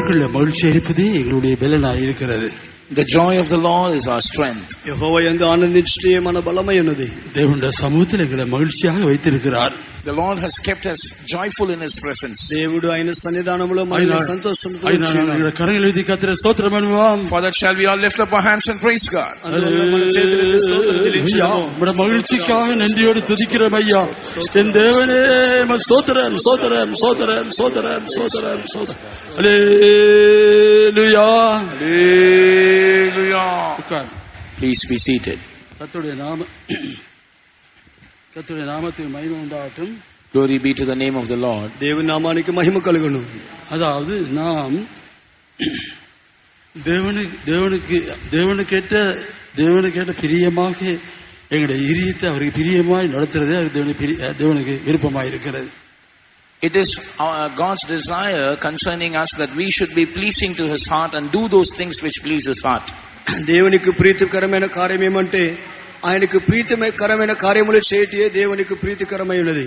கர்த்தருக்குள்ள மகிழ்ச்சி இருப்பதே எங்களுடைய பலனாய் இருக்கிறது. The joy of the Lord is our strength. యెహోవాయందు ఆనందించుటే మన బలమైనది. தேவனுடைய சமூகத்தில் எங்களை மகிழ்ச்சியாக வைத்திருக்கிறார். The Lord has kept us joyful in His presence. దేవుడు ఆయన సన్నిధానములో మనల్ని సంతోషంతో ఉంచును. కరங்களை ఉయర్తి కర్తருக்கு స్తోత్రం అనువాం. For that shall we all lift up our hands and praise God. మన చేతులను స్తోత్రం చెల్లించుము. మన மகிழ்ச்சிக்காக நன்றியோடு துதிக்கிறோம் ஐயா. என் தேவனே ஸ்தோத்திரம் ஸ்தோத்திரம் ஸ்தோத்திரம் ஸ்தோத்திரம் ஸ்தோத்திரம் ஸ்தோத்திரம். ஹல்லேலூயா Hallelujah. Please be seated. கர்த்தருடைய நாமத்துக்கு மகிமை உண்டாகட்டும். Glory be to the name of the Lord. దేవుని నామానికి మహిమ కలుగును. அதாவது நாம் தேவனுக்கேற்ற பிரியமாக எங்களுடைய இதயத்தை அவருக்கு பிரியமாய் நடத்துறதே தேவனுக்கு விருப்பமாய் இருக்கிறது. It is God's desire concerning us that we should be pleasing to His heart and do those things which please His heart. దేవునికి ప్రీతికరమైన కార్యం ఏమంటే ఆయనకు ప్రీతికరమైన కార్యములు చేయటే దేవునికి ప్రీతికరమైనది.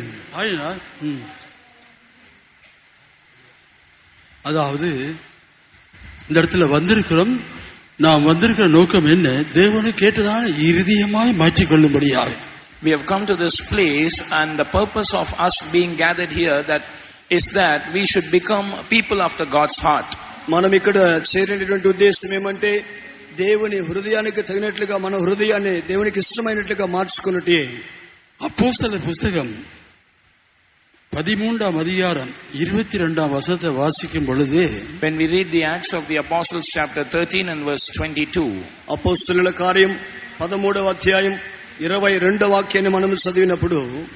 அதாவது இந்த இடத்துல வந்திருக்கிறோம். நாம் வந்திருக்கிற நோக்கம் என்ன? தேவனுக்கு கேட்டதான இருதயமாய் மாற்றிக்கொள்ளும்படியாக. We have come to this place, and the purpose of us being gathered here is that we should become people after God's heart. మనం ఇక్కడ చేరినటువంటి ఉద్దేశం ఏమంటే దేవుని హృదయానికి తగినట్లుగా మన హృదయాన్ని దేవునికి ఇష్టమైనట్లుగా మార్చుకున్నట్టే. அப்போஸ்தலர் புத்தகம் 13ஆம் அதிகாரம் 22ஆம் வசனத்தை வாசிக்கும் பொழுது, when we read the Acts of the Apostles chapter 13 and verse 22, అపోస్తలుల కార్యం 13వ అధ్యాయం 22వ వాక్యాన్ని మనం చదివినప్పుడు,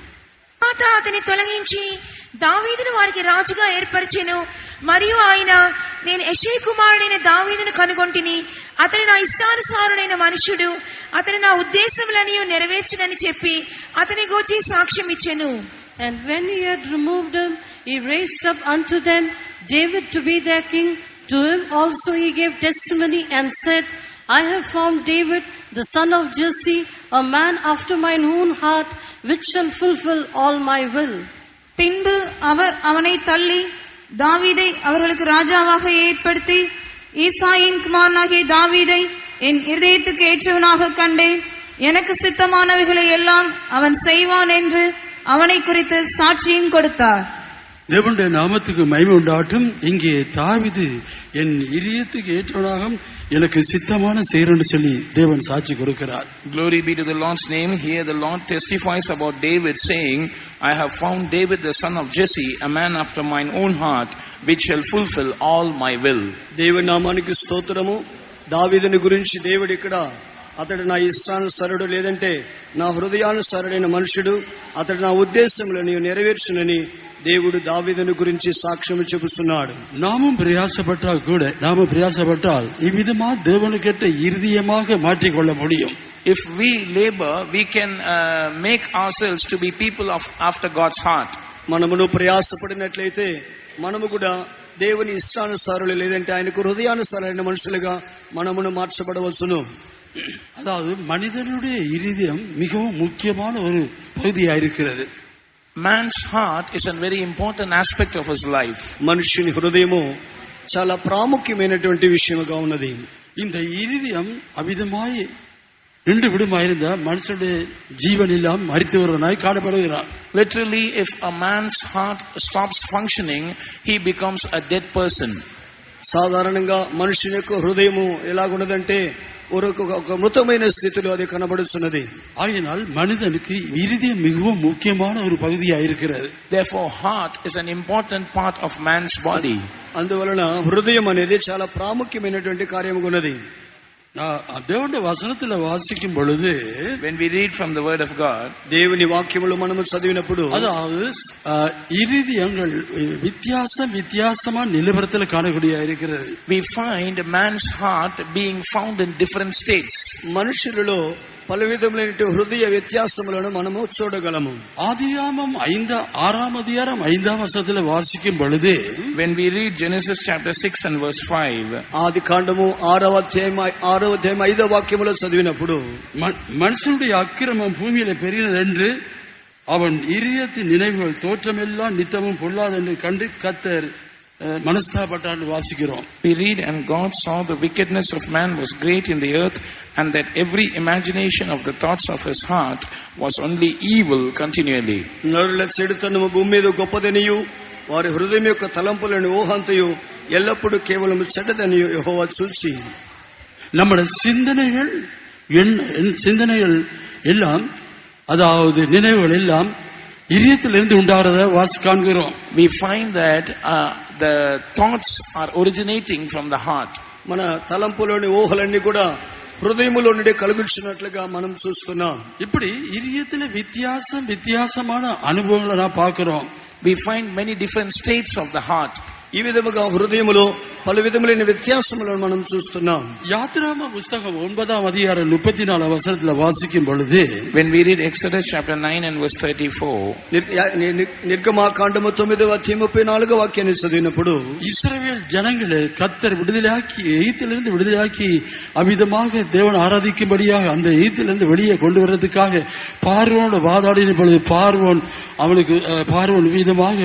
అతని తొలగించి దావీదును వారికి రాజుగా ఏర్పరిచెను. మరియు ఆయన, నేను యెషై కుమారుడైన దావీదును కనుగొంటిని, అతడు నా ఇష్టానుసారుడైన మనుషుడు, అతడు నా ఉద్దేశములను నెరవేర్చునని చెప్పి అతని గూర్చి సాక్ష్యం ఇచ్చెను. And when he had removed him, he raised up unto them David to be their king. To him also he gave testimony and said, I have found David, the son of Jesse, a man after mine own heart, which shall fulfill all my will. பின்பு அவர் அவனை தள்ளி தாவீதை அவர்களுக்கு ராஜாவாக ஏற்படுத்தி, ஈசாயின் குமாரனாகிய தாவீதை என் இருதயத்துக்கு ஏற்றவனாக கண்டேன், எனக்கு சித்தமானவைகளை எல்லாம் அவன் செய்வான் என்று அவனை குறித்து சாட்சியும் கொடுத்தார். தேவனுடைய நாமத்துக்கு மகிமை உண்டாகட்டும். இங்கே தாவீது என் இதயத்துக்கு ஏற்றவனாக எனக்கு சித்தமான செய்யறன்னு சொல்லி தேவன் சாட்சி கொடுக்கிறார். Glory be to the Lord's name. Here the Lord testifies about David, saying, I have found David the son of Jesse, a man after mine own heart, which shall fulfill all my will. దేవుని నామానికి స్తోత్రము. దావీదుని గురించి దేవుడు ఇక్కడ, అతడు నా ఇష్టానుసారుడు, లేదంటే నా హృదయానుసారుడైన మనుషుడు, అతడు నా ఉద్దేశములను నెరవేర్చునని దేవుడు దావీదుని గురించి సాక్ష్యం చెబుతున్నాడు. நாமும் பிரயாசப்பட்டால் இவ்விதமா தேவனுக்கேற்ற இருதயமாக மாற்றிக்கொள்ள முடியும். If we labor, we can make ourselves to be people after God's heart. మనమును ప్రయాసపడినట్లయితే మనము కూడా దేవుని ఇష్టానుసారులు, లేదంటే ఆయనకు హృదయానుసారైన మనుషులుగా మనమును మార్చబడవలసును. அதாவது மனிதனுடைய இருதயம் மிகவும் முக்கியமான ஒரு பகுதியாயிருக்கிறது. Man's heart is a very important aspect of his life. మనుషుని హృదయము చాలా ప్రాముఖ్యమైనటువంటి విషయముగా ఉన్నది. இந்த இருதயம் அவிதமாய் நின்று விடுமாயிருந்தா மனுஷனுடைய ஜீவன் எல்லாம் மரித்து வருவனாய் காணப்படுகிறான். Literally, if a man's heart stops functioning, he becomes a dead person. సాధారణంగా మనుషుని యొక్క హృదయము ఎలాగున్నదంటే ఒక మృతమైన స్థితిలో అది కనబడుతున్నది. ஆகையால் மனிதனுக்கு இருதயம் மிகவும் முக்கியமான ஒரு பகுதியாயிருக்கிறது. Therefore, heart is an important part of man's body. అందువలన హృదయం అనేది చాలా ప్రాముఖ్యమైనటువంటి కార్యముగా ఉన్నది. దేవుని వచనத்துல వాసిக்கும் பொழுது, when we read from the word of God, దేవుని వాక్యములు మనము చదివినప్పుడు, அதாவது இருதயங்கள் வித்தியாசமா நிலவரத்தில் காணக்கூடிய இருக்கிறது. we find man's heart being found in different states. మనుషులలో పలు విధములైన హృదయ వ్యత్యాసములను మనము చూడగలము. ஆதியாகமம் 6ஆம் அதிகாரம் 5ஆம் வசனத்துல வாசிக்கும் பொழுது, when we read Genesis chapter 6 and verse 5, ఆదికాండము 6వ అధ్యాయం 5వ వాక్యములో చదివినప్పుడు, மனுஷனுடைய அக்கிரமம் பூமியில பெரியது என்று அவன் இதயத்தின் நினைவுகள் தோற்றமெல்லாம் நித்தமும் பொல்லாதென்று கண்டு கர்த்தர் மனஸ்தாபப்பட்டான்னு வாசிக்கிறோம். We read, and God saw the wickedness of man was great in the earth, and that every imagination of the thoughts of his heart was only evil continually. నరుల చెడుతనము భూమి మీద గొప్పదనియు వారి హృదయం యొక్క తలంపులను ఊహంతయు ఎల్లప్పుడూ కేవలం చెడ్డదనియు యెహోవా చూచి. நம்முடைய சிந்தனைகள் எல்லாம், அதாவது நினைவுகள் எல்லாம் இதயத்திலிருந்து உண்டாகிறத வாசி காண்கிறோம். We find that the thoughts are originating from the heart. మన తలంపులోని ఊహలన్నీ కూడా హృదయములో నుండి కలుగుచున్నట్లుగా మనం చూస్తున్నాం. இப்படி இதயத்திலே வித்தியாசமான அனுபவங்களை நான் பார்க்கிறோம். We find many different states of the heart. ఈ విధముగా హృదయములో పలు విధములైన వ్యత్యాసములను మనం చూస్తున్నాం. யாத்திராகம புத்தகம் 9ஆம் அதிகாரம் 34 வசனத்துல வாசிக்கும் பொழுது, when we read Exodus chapter 9 and verse 34, నిర్గమాకాండము 9వ అధ్యాయం 34వ వాక్యాన్ని చదివినప్పుడు, இஸ்ரவேல் ஜனங்களை கர்த்தர் விடுதலையாக்கி எகிப்திலிருந்து விடுதலையாக்கி அவ்விதமாக தேவன் ஆராதிக்கும்படியாக அந்த எகிப்திலிருந்து வெளியே கொண்டு வர்றதுக்காக பார்வோனோட வாதாடின பொழுது பார்வோன் விதமாக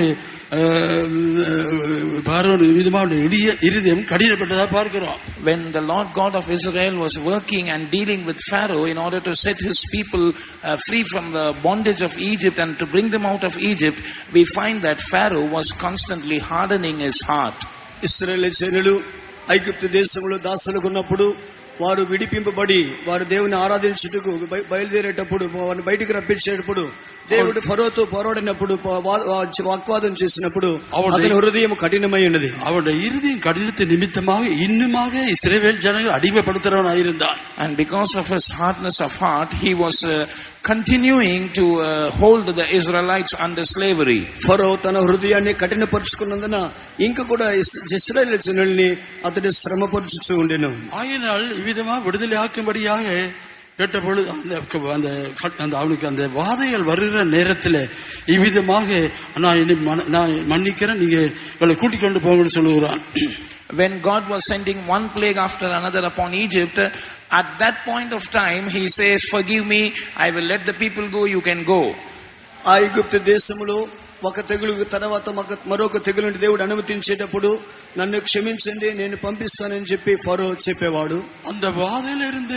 இருதயம் கடினப்பட்டதா பார்க்கிறோம். When the Lord God of Israel was working and dealing with Pharaoh in order to set his people free from the bondage of Egypt and to bring them out of Egypt, we find that Pharaoh was constantly hardening his heart. ఇశ్రాయేలు జనులు ఐగుప్తు దేశంలో దాసులుగా ఉన్నప్పుడు వారు విడిపింపబడి వారు దేవుని ఆరాధించుటకు బయలుదేరేటప్పుడు వారిని బయటికి రప్పించేటప్పుడు దేవుడు ఫరోతో పోరాడినప్పుడు వాగ్వాదం చేసినప్పుడు అతని హృదయం కఠినమై ఉన్నది. அவருடைய இருதயம் கடினத்தின் நிமித்தமாக இன்னுமாக இஸ்ரவேல் ஜனங்கள் அடிமைப்படுத்துறவனாக இருந்தான். And because of his hardness of heart, he was continuing to hold the Israelites under slavery. ఫరో తన హృదయాన్ని కఠినపరుచుకున్నందున ఇంకా కూడా ఇశ్రాయేలు జనుల్ని అతడు శ్రమపరుచుచూ ఉండెను. ஆயினால் இவ்விதமா விடுதலை ஆக்கும்படியாக கேட்ட பொழுது அவனுக்கு அந்த வாதைகள் வருகிற நேரத்தில் இவ்விதமாக நான் மன்னிக்கிறேன், நீங்க இவளை கூட்டிக் கொண்டு போங்கன்னு சொல்லுகிறான். When God was sending one plague after another upon Egypt, at that point of time he says, forgive me, I will let the people go, you can go. ఐగుప్తు దేశంలో ఒక తెగులు తర్వాత మరొక తెగులుని దేవుడు అనుమతించేటప్పుడు నన్ను క్షమించండి, నేను పంపిస్తానని చెప్పి ఫరో చెప్పేవాడు. அந்த வாதையிலிருந்து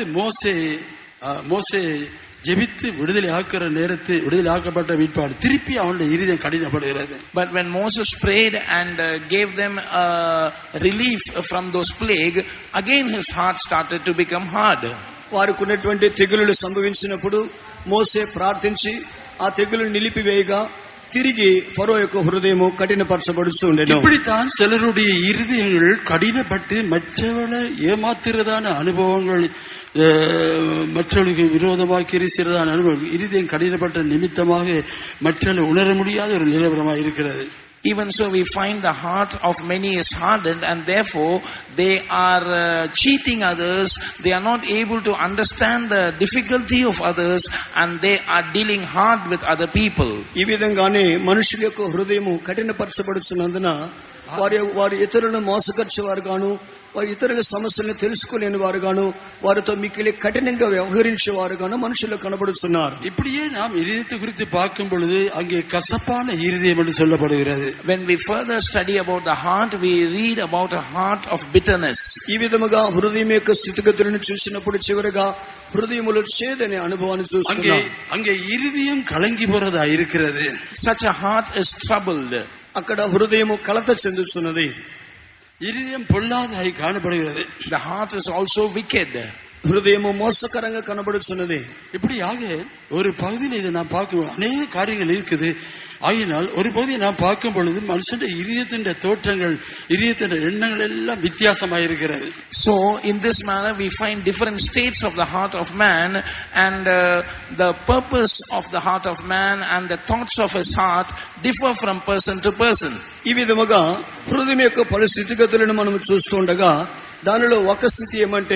மோசே ஜெபித்து விடுதலை ஆக்கப்பட்ட விற்பாடு திருப்பி அவனுடைய இருதயம் கடினப்படுகிறது. But when Moses prayed and gave them relief from those plague, again his heart started to become hard. వారుకున్నటువంటి తెగులు సంభవించినప్పుడు మోసే ప్రార్థించి ఆ తెగులు నిలిపివేయగా తిరిగి ఫరో యొక్క హృదయము కఠినపరచబడుతూ ఉండేది. இப்படித்தான் சிலருடைய இருதயங்கள் கடினப்பட்டு மற்றவர்களை ஏமாத்துறதான அனுபவங்கள், மற்றவர்களுக்கு விரோதமாக கிரிசிறதான அனுபவம், இருதயம் கடினப்பட்ட நிமித்தமாக மற்றவர்கள் உணர முடியாத ஒரு நிலவரமாக இருக்கிறது. Even so, we find the heart of many is hardened, and therefore they are cheating others. They are not able to understand the difficulty of others, and they are dealing hard with other people. ఈ విధంగానే మనుషుల యొక్క హృదయము కఠినపరచబడుతున్నందున వారు ఇతరులను మోసగర్చేవారు గాను, వారి ఇతరుల సమస్యలను తెలుసుకోలేని వారు గాను, వారితో మిక్కిలి కఠినంగా వ్యవహరించేవారు గాను మనుషులు కనబడుతున్నారు. இப்படியே நாம் இதயத்தை குறித்து பார்க்கும் பொழுது அங்கே கசப்பான இருதயம் என்று சொல்லப்படுகிறது. When we further study about the heart, we read about a heart of bitterness. ఈ విధముగా హృదయం యొక్క స్థితిగతులను చూసినప్పుడు చివరిగా హృదయములో చేదనే అనుభవాన్ని చూస్తున్నాం. அங்கே இருதயம் கலங்கி போறதா இருக்கிறது. Such a heart is troubled. అక్కడ హృదయము కలత చెందుతున్నది. இருதயம் பொல்லாதாய் காணப்படுகிறது. The heart is also wicked. హృదయము మోసకరంగా కనబడుతున్నది. இப்படியாக ஒரு பகுதியில் இதை நாம் பார்க்கும் அநேக காரியங்கள் இருக்குது. ஆகினால் ஒரு பகுதியை நாம் பார்க்கும் பொழுது மனுஷனுடைய இதயத்தின் தோற்றங்கள், இதயத்தின் எண்ணங்கள் எல்லாம் வித்தியாசமாயிருக்கிறது. So in this manner we find different states of the heart of man, and the purpose of the heart of man and the thoughts of his heart differ from person to person. ఈ విధముగా హృదయం యొక్క పలు స్థితిగతులను మనం చూస్తుండగా దానిలో ఒక స్థితి ఏమంటే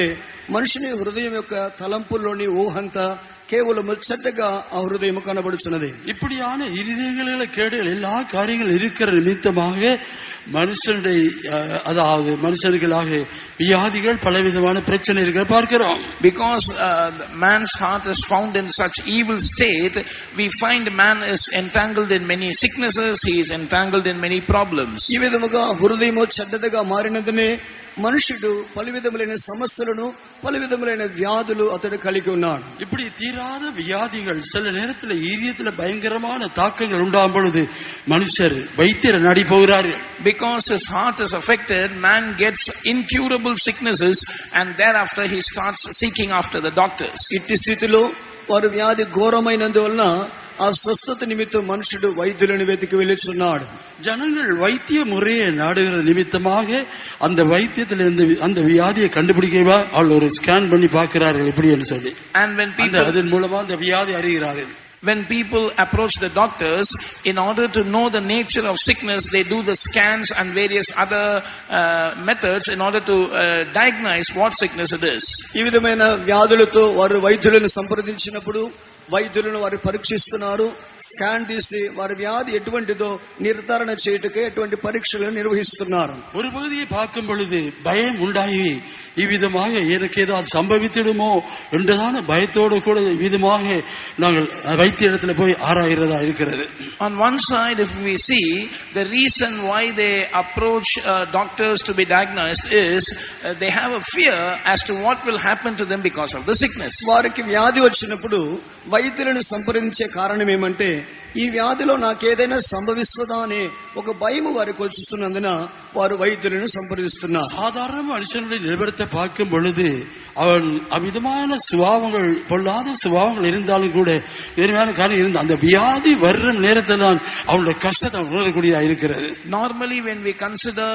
మనుషుని హృదయం యొక్క తలంపుల్లోని ఊహంతా కేవలం ముచ్చటగా ఆ హృదయం కనబడుచున్నది. இப்படியான இருதயங்களில கேடுகள் எல்லா காரியங்கள் இருக்கிற நிமித்தமாக மனுஷனுடைய அதாவது மனுஷனுக்களாக வியாதிகள் பலவிதமான பிரச்சனைகள் பார்க்கிறோம். Because man's heart is found in such evil state, we find man is entangled in many sicknesses, he is entangled in many problems. ఈ విధముగా హృదయము చెడ్డదిగా మారినందునే మనుషుడు పలు విధములైన సమస్యలను పలు విధములైన వ్యాధులు అతడు కలిగి ఉన్నాడు. இப்படி தீராத வியாதிகள் சில நேரத்தில் ஈரியத்துல பயங்கரமான தாக்கங்கள் உண்டாகும் பொழுது மனுஷர் வைத்தியரை நாடி போகிறார்கள். Because his heart is affected, man gets incurable sicknesses and thereafter he starts seeking after the doctors. ఇట్టి స్థితిలో వారు వ్యాధి ఘోరమైనందువలన ఆ స్వస్థత నిమిత్తం మనుషుడు వైద్యులను వెతికి వెళ్ళుచున్నాడు. ஜனங்கள் வைத்திய முறையை நாடுகிற நிமித்தமாக அந்த வைத்தியத்தில் அந்த வியாதியை கண்டுபிடிக்கவா அவள் ஒரு ஸ்கேன் பண்ணி பார்க்கிறார்கள் எப்படி என்று சொல்லி, and when people அதன் மூலமா அந்த வியாதி அறிகிறார்கள். When people approach the doctors in order to know the nature of sickness, they do the scans and various other methods in order to diagnose what sickness it is. ఈ విధమైన వ్యాధులతో వారు వైద్యులను సంప్రదించినప్పుడు వైద్యులను వారు పరీక్షిస్తున్నారు. స్కాన్ తీసి వారి వ్యాధి ఎటువంటిదో నిర్ధారణ చేయుటకే ఎటువంటి పరీక్షలను నిర్వహిస్తున్నారు. ஒரு பகுதியை பார்க்கும் பொழுது பயம் உண்டாகி இவ்விதமாக எனக்கு ஏதாவது சம்பவித்திடுமோ என்றதான பயத்தோடு கூட இவ்விதமாக நாங்கள் வைத்திய இடத்துல போய் ஆராய்கிறதா இருக்கிறது. On one side, if we see, the reason why they approach doctors to be diagnosed is they have a fear as to what will happen to them because of the sickness. వారికి వ్యాధి వచ్చినప్పుడు వైద్యులను సంప్రదించే కారణం ఏమంటే ఈ వ్యాధిలో నాకేదైనా సంభవిస్తుందా అనే ఒక భయం వారికి వచ్చుతున్నందున వారు వైద్యులను సంప్రదిస్తున్నారు. சாதாரண மனுஷனுடைய நிலவரத்தை பார்க்கும் பொழுது அவன் அவ்விதமான சுபாவங்கள் பொல்லாத சுபாவங்கள் இருந்தாலும் கூட வேறுமான காரணம் இருந்த அந்த வியாதி வர்ற நேரத்தில் தான் அவனுடைய கஷ்டத்தை உணரக்கூடியதா இருக்கிறது. Normally when we consider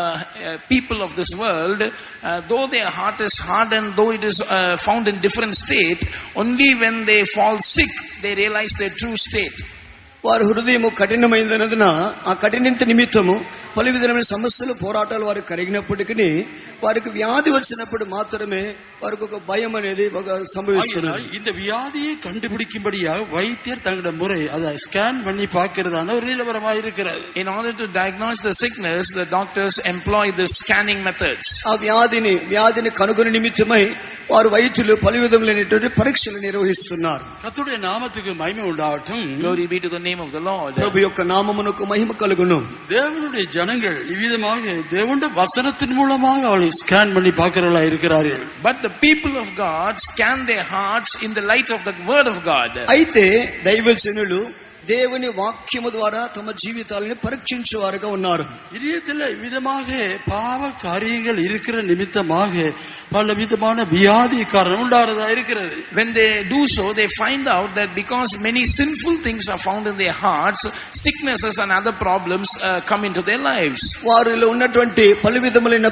people of this world, though their heart is hardened, though it is found in different state, only when they fall sick they realize their true state. వారి హృదయము కఠినమైనదన ఆ కఠినత నిమిత్తము పలు విధమైన సమస్యలు పోరాటాలు వారికి కలిగినప్పటికీ వారికి వ్యాధి వచ్చినప్పుడు మాత్రమే వారికి ఒక భయం అనేది సంభవిస్తున్నది. இந்த வியாதியை கண்டுபிடிக்கும்படியாக வைத்தியர் தங்களுடைய முறை அதை ஸ்கேன் பண்ணி பார்க்கிறதான ஒரு நிலவரமாக இருக்கிறது. In order to diagnose the sickness, the doctors employ the scanning methods. ఆ వ్యాధిని కనుగొనే నిమిత్తమై వారు వైద్యులు పలు విధములైనటువంటి పరీక్షలు నిర్వహిస్తున్నారు. கர்த்தருடைய நாமத்துக்கு மகிமை உண்டாகட்டும். Glory be to the name of the Lord. ప్రభు యొక్క నామమునకు మహిమ కలుగును. தேவனுடைய ஜனங்கள் இவ்விதமாக தேவனுடைய வசனத்தின் மூலமாக அவளை ஸ்கேன் பண்ணி பார்க்கிறவர்களா இருக்கிறார்கள். But the people of God scan their hearts in the light of the word of God. అయితే దైవజనులు దేవుని వాక్యము ద్వారా తమ జీవితాలను పరీక్షించువారుగా ఉన్నారు. இதயத்தில் விதமாக பாவ காரியங்கள் இருக்கிற நிமித்தமாக பல விதமான வியாதி காரணம் உண்டாகிறதா இருக்கிறது. When they do so, they find out that because many sinful things are found in their hearts, sicknesses and other problems come into their lives. వారిలో ఉన్నటువంటి పలు విధములైన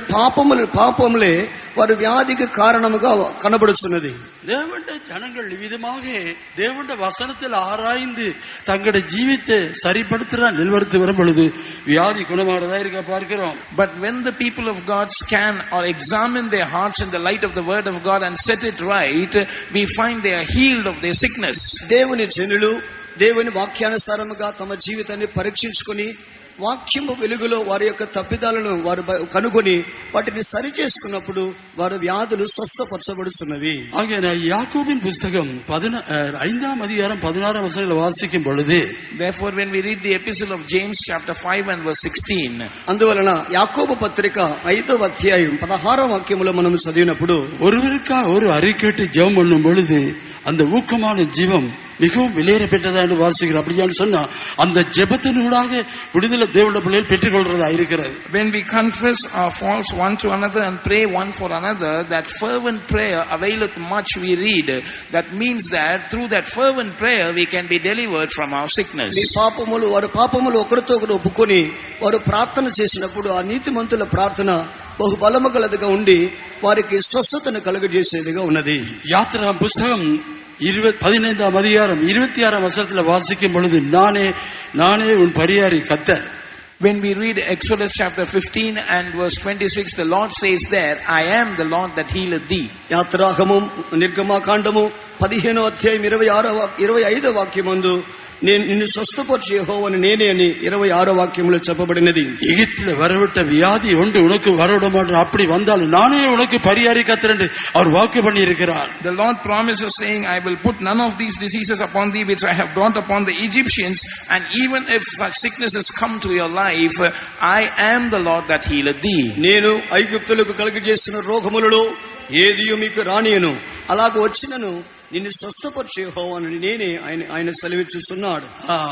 పాపములే వారి వ్యాధికి కారణముగా కనబడుచున్నది. தேவனுடைய ஜனங்கள் விதமாக தேவனுடைய வசனத்தில் ஆராய்ந்து தங்களுடைய ஜீவித்தை சரிப்படுத்துறா நிலவரத்து வரும் பொழுது வியாதி குணமாகிறதா இருக்க பார்க்கிறோம். But when the people of God scan or examine their hearts in the light of the word of God and set it right, we find they are healed of their sickness. దేవుని జనులు దేవుని వాక్యానుసారముగా తమ జీవితాన్ని పరీక్షించుకొని వాక్యము వెలుగులో వారి యొక్క తప్పిదాలను వారు కనుగొని వాటిని సరి చేసుకున్నప్పుడు వారి వ్యాధులు స్వస్థపరచబడుతున్నవి. ஆகையால் யாக்கோபின் புத்தகம் 5ஆம் அதிகாரம் 16ஆம் வசனங்களை வாசிக்கும் பொழுது, therefore when we read the epistle of James chapter 5 and verse 16, అందువలన యాకోబు పత్రిక 5వ అధ్యాయం 16వ వాక్యములో మనం చదివినప్పుడు ஒருவருக்காக ஒரு அறிக்கையிட்டு ஜெபம் பண்ணும் பொழுது அந்த ஊக்கமான ஜீவம் மிகவும் விலையேறப்பட்டதா என்று வாசிக்கிறோம். அப்படியான்னு சொன்னா அந்த ஜெபத்தினூடாக விடுதலை தேவனுடைய பிள்ளைகள் பெற்றுக்கொள்றதா இருக்கிறது. When we confess our faults one to another and pray one for another, that fervent prayer availeth much, we read. That means that through that fervent prayer we can be delivered from our sickness. వారి పాపములు ఒకరితో ఒకరు ఒప్పుకొని వారు ప్రార్థన చేసినప్పుడు ఆ నీతిమంతుల ప్రార్థన బహు బలము గలదిగా ఉండి వారికి స్వస్థతను కలుగజేసేదిగా ఉన్నది. யாத்திரா புத்தகம் 15ஆம் அதிகாரம் 26ஆம் வசனத்தில் வாசிக்கும் பொழுது, நானே உன் பரியாரி கர்த்தர். When we read Exodus chapter 15 and verse 26, the Lord says there, I am the Lord that healeth thee. యాత్రాగము నిర్గమాకాండము 15వ అధ్యాయం 25వ వాక్యమందు నేను నిన్ను స్వస్థపరిచే యెహోవాను నేనే అని 26వ వాక్యంలో చెప్పబడినది. எகிப்தில வரவிட்ட வியாதி ஒன்று உனக்கு வரவிட மாட்டேன், அப்படி வந்தாலும் நானே உனக்கு பரிகாரிக்கத்தேன் என்று அவர் வாக்கு பண்ணி இருக்கிறார். The Lord promises saying, I will put none of these diseases upon thee which I have brought upon the Egyptians, and even if such sicknesses come to your life, I am the Lord that healeth thee. నేను ఐగుప్తులకు కలుగజేసిన రోగములలో ఏదియు మీకు రానియను, అలాగ వచ్చినను నిన్ను స్వస్థపరిచే యెహోవాను నేనే ఆయన సెలవిచ్చుచున్నాడు.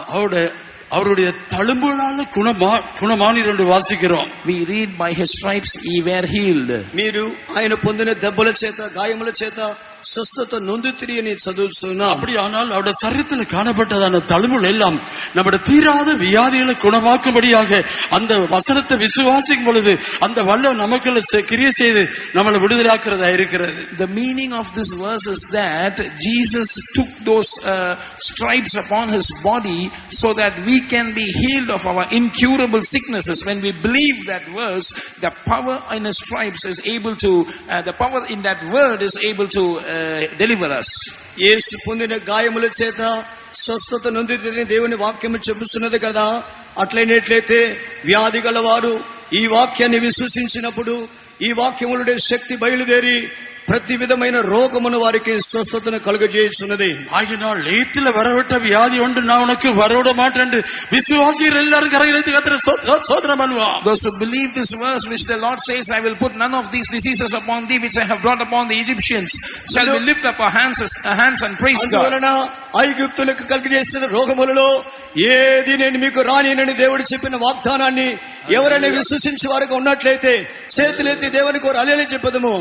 அவருடைய தழும்புகளால குணமானீர் என்று வாசிக்கிறோம். We read by his stripes ye were healed. మీరు ఆయన పొందిన దెబ్బల చేత గాయముల చేత స్వస్థత నొందుతిరి అని చదువుతున్నాం. அப்படியானால் அவருடைய சரீரத்தில் காணப்பட்டதான தழும்புகள் எல்லாம் நம்முடைய தீராத வியாதிகளை குணமாக்கும்படியாக அந்த வசனத்தை விசுவாசிக்கும் பொழுது அந்த வல்ல நமக்குள்ள கிரியை செய்து நம்மளை விடுதலாக்குறதா இருக்கிறது. The meaning of this verse is that Jesus took those stripes upon his body so that we can be healed of our incurable sicknesses. When we believe that verse, the power in his stripes is able to the power in that word is able to deliver us. యేసు పొందిన గాయముల చేత స్వస్థత నొందితిని దేవుని వాక్యము చెబుతున్నది కదా. అట్లయినట్లయితే వ్యాధి గలవారు ఈ వాక్యాన్ని విశ్వసించినప్పుడు ఈ వాక్యములుడే శక్తి బయలుదేరి ప్రతి విధమైన రోగమును వారికి స్వస్థతను కలుగజేయుచున్నది. ஆகினால் லேத்தில வரவிட்ட வியாதி ஒன்று நான் உனக்கு வரவிட மாட்டேன் என்று விசுவாசிகள் எல்லாரும் கரங்களை கர்த்தரை ஸ்தோத்திரம் பண்ணுவான். Those who believe this verse which the Lord says, I will put none of these diseases upon thee which I have brought upon the Egyptians, shall we lift up our hands and praise God. అందువలన ఐగుప్తులకు కలుగజేసిన రోగములలో ఏది నేను మీకు రానినని దేవుడు చెప్పిన వాగ్దానాన్ని ఎవరైనా విశ్వసించి వారికి ఉన్నట్లయితే చేతులెత్తి దేవునికి ఒక హల్లెలూయా చెప్పదము.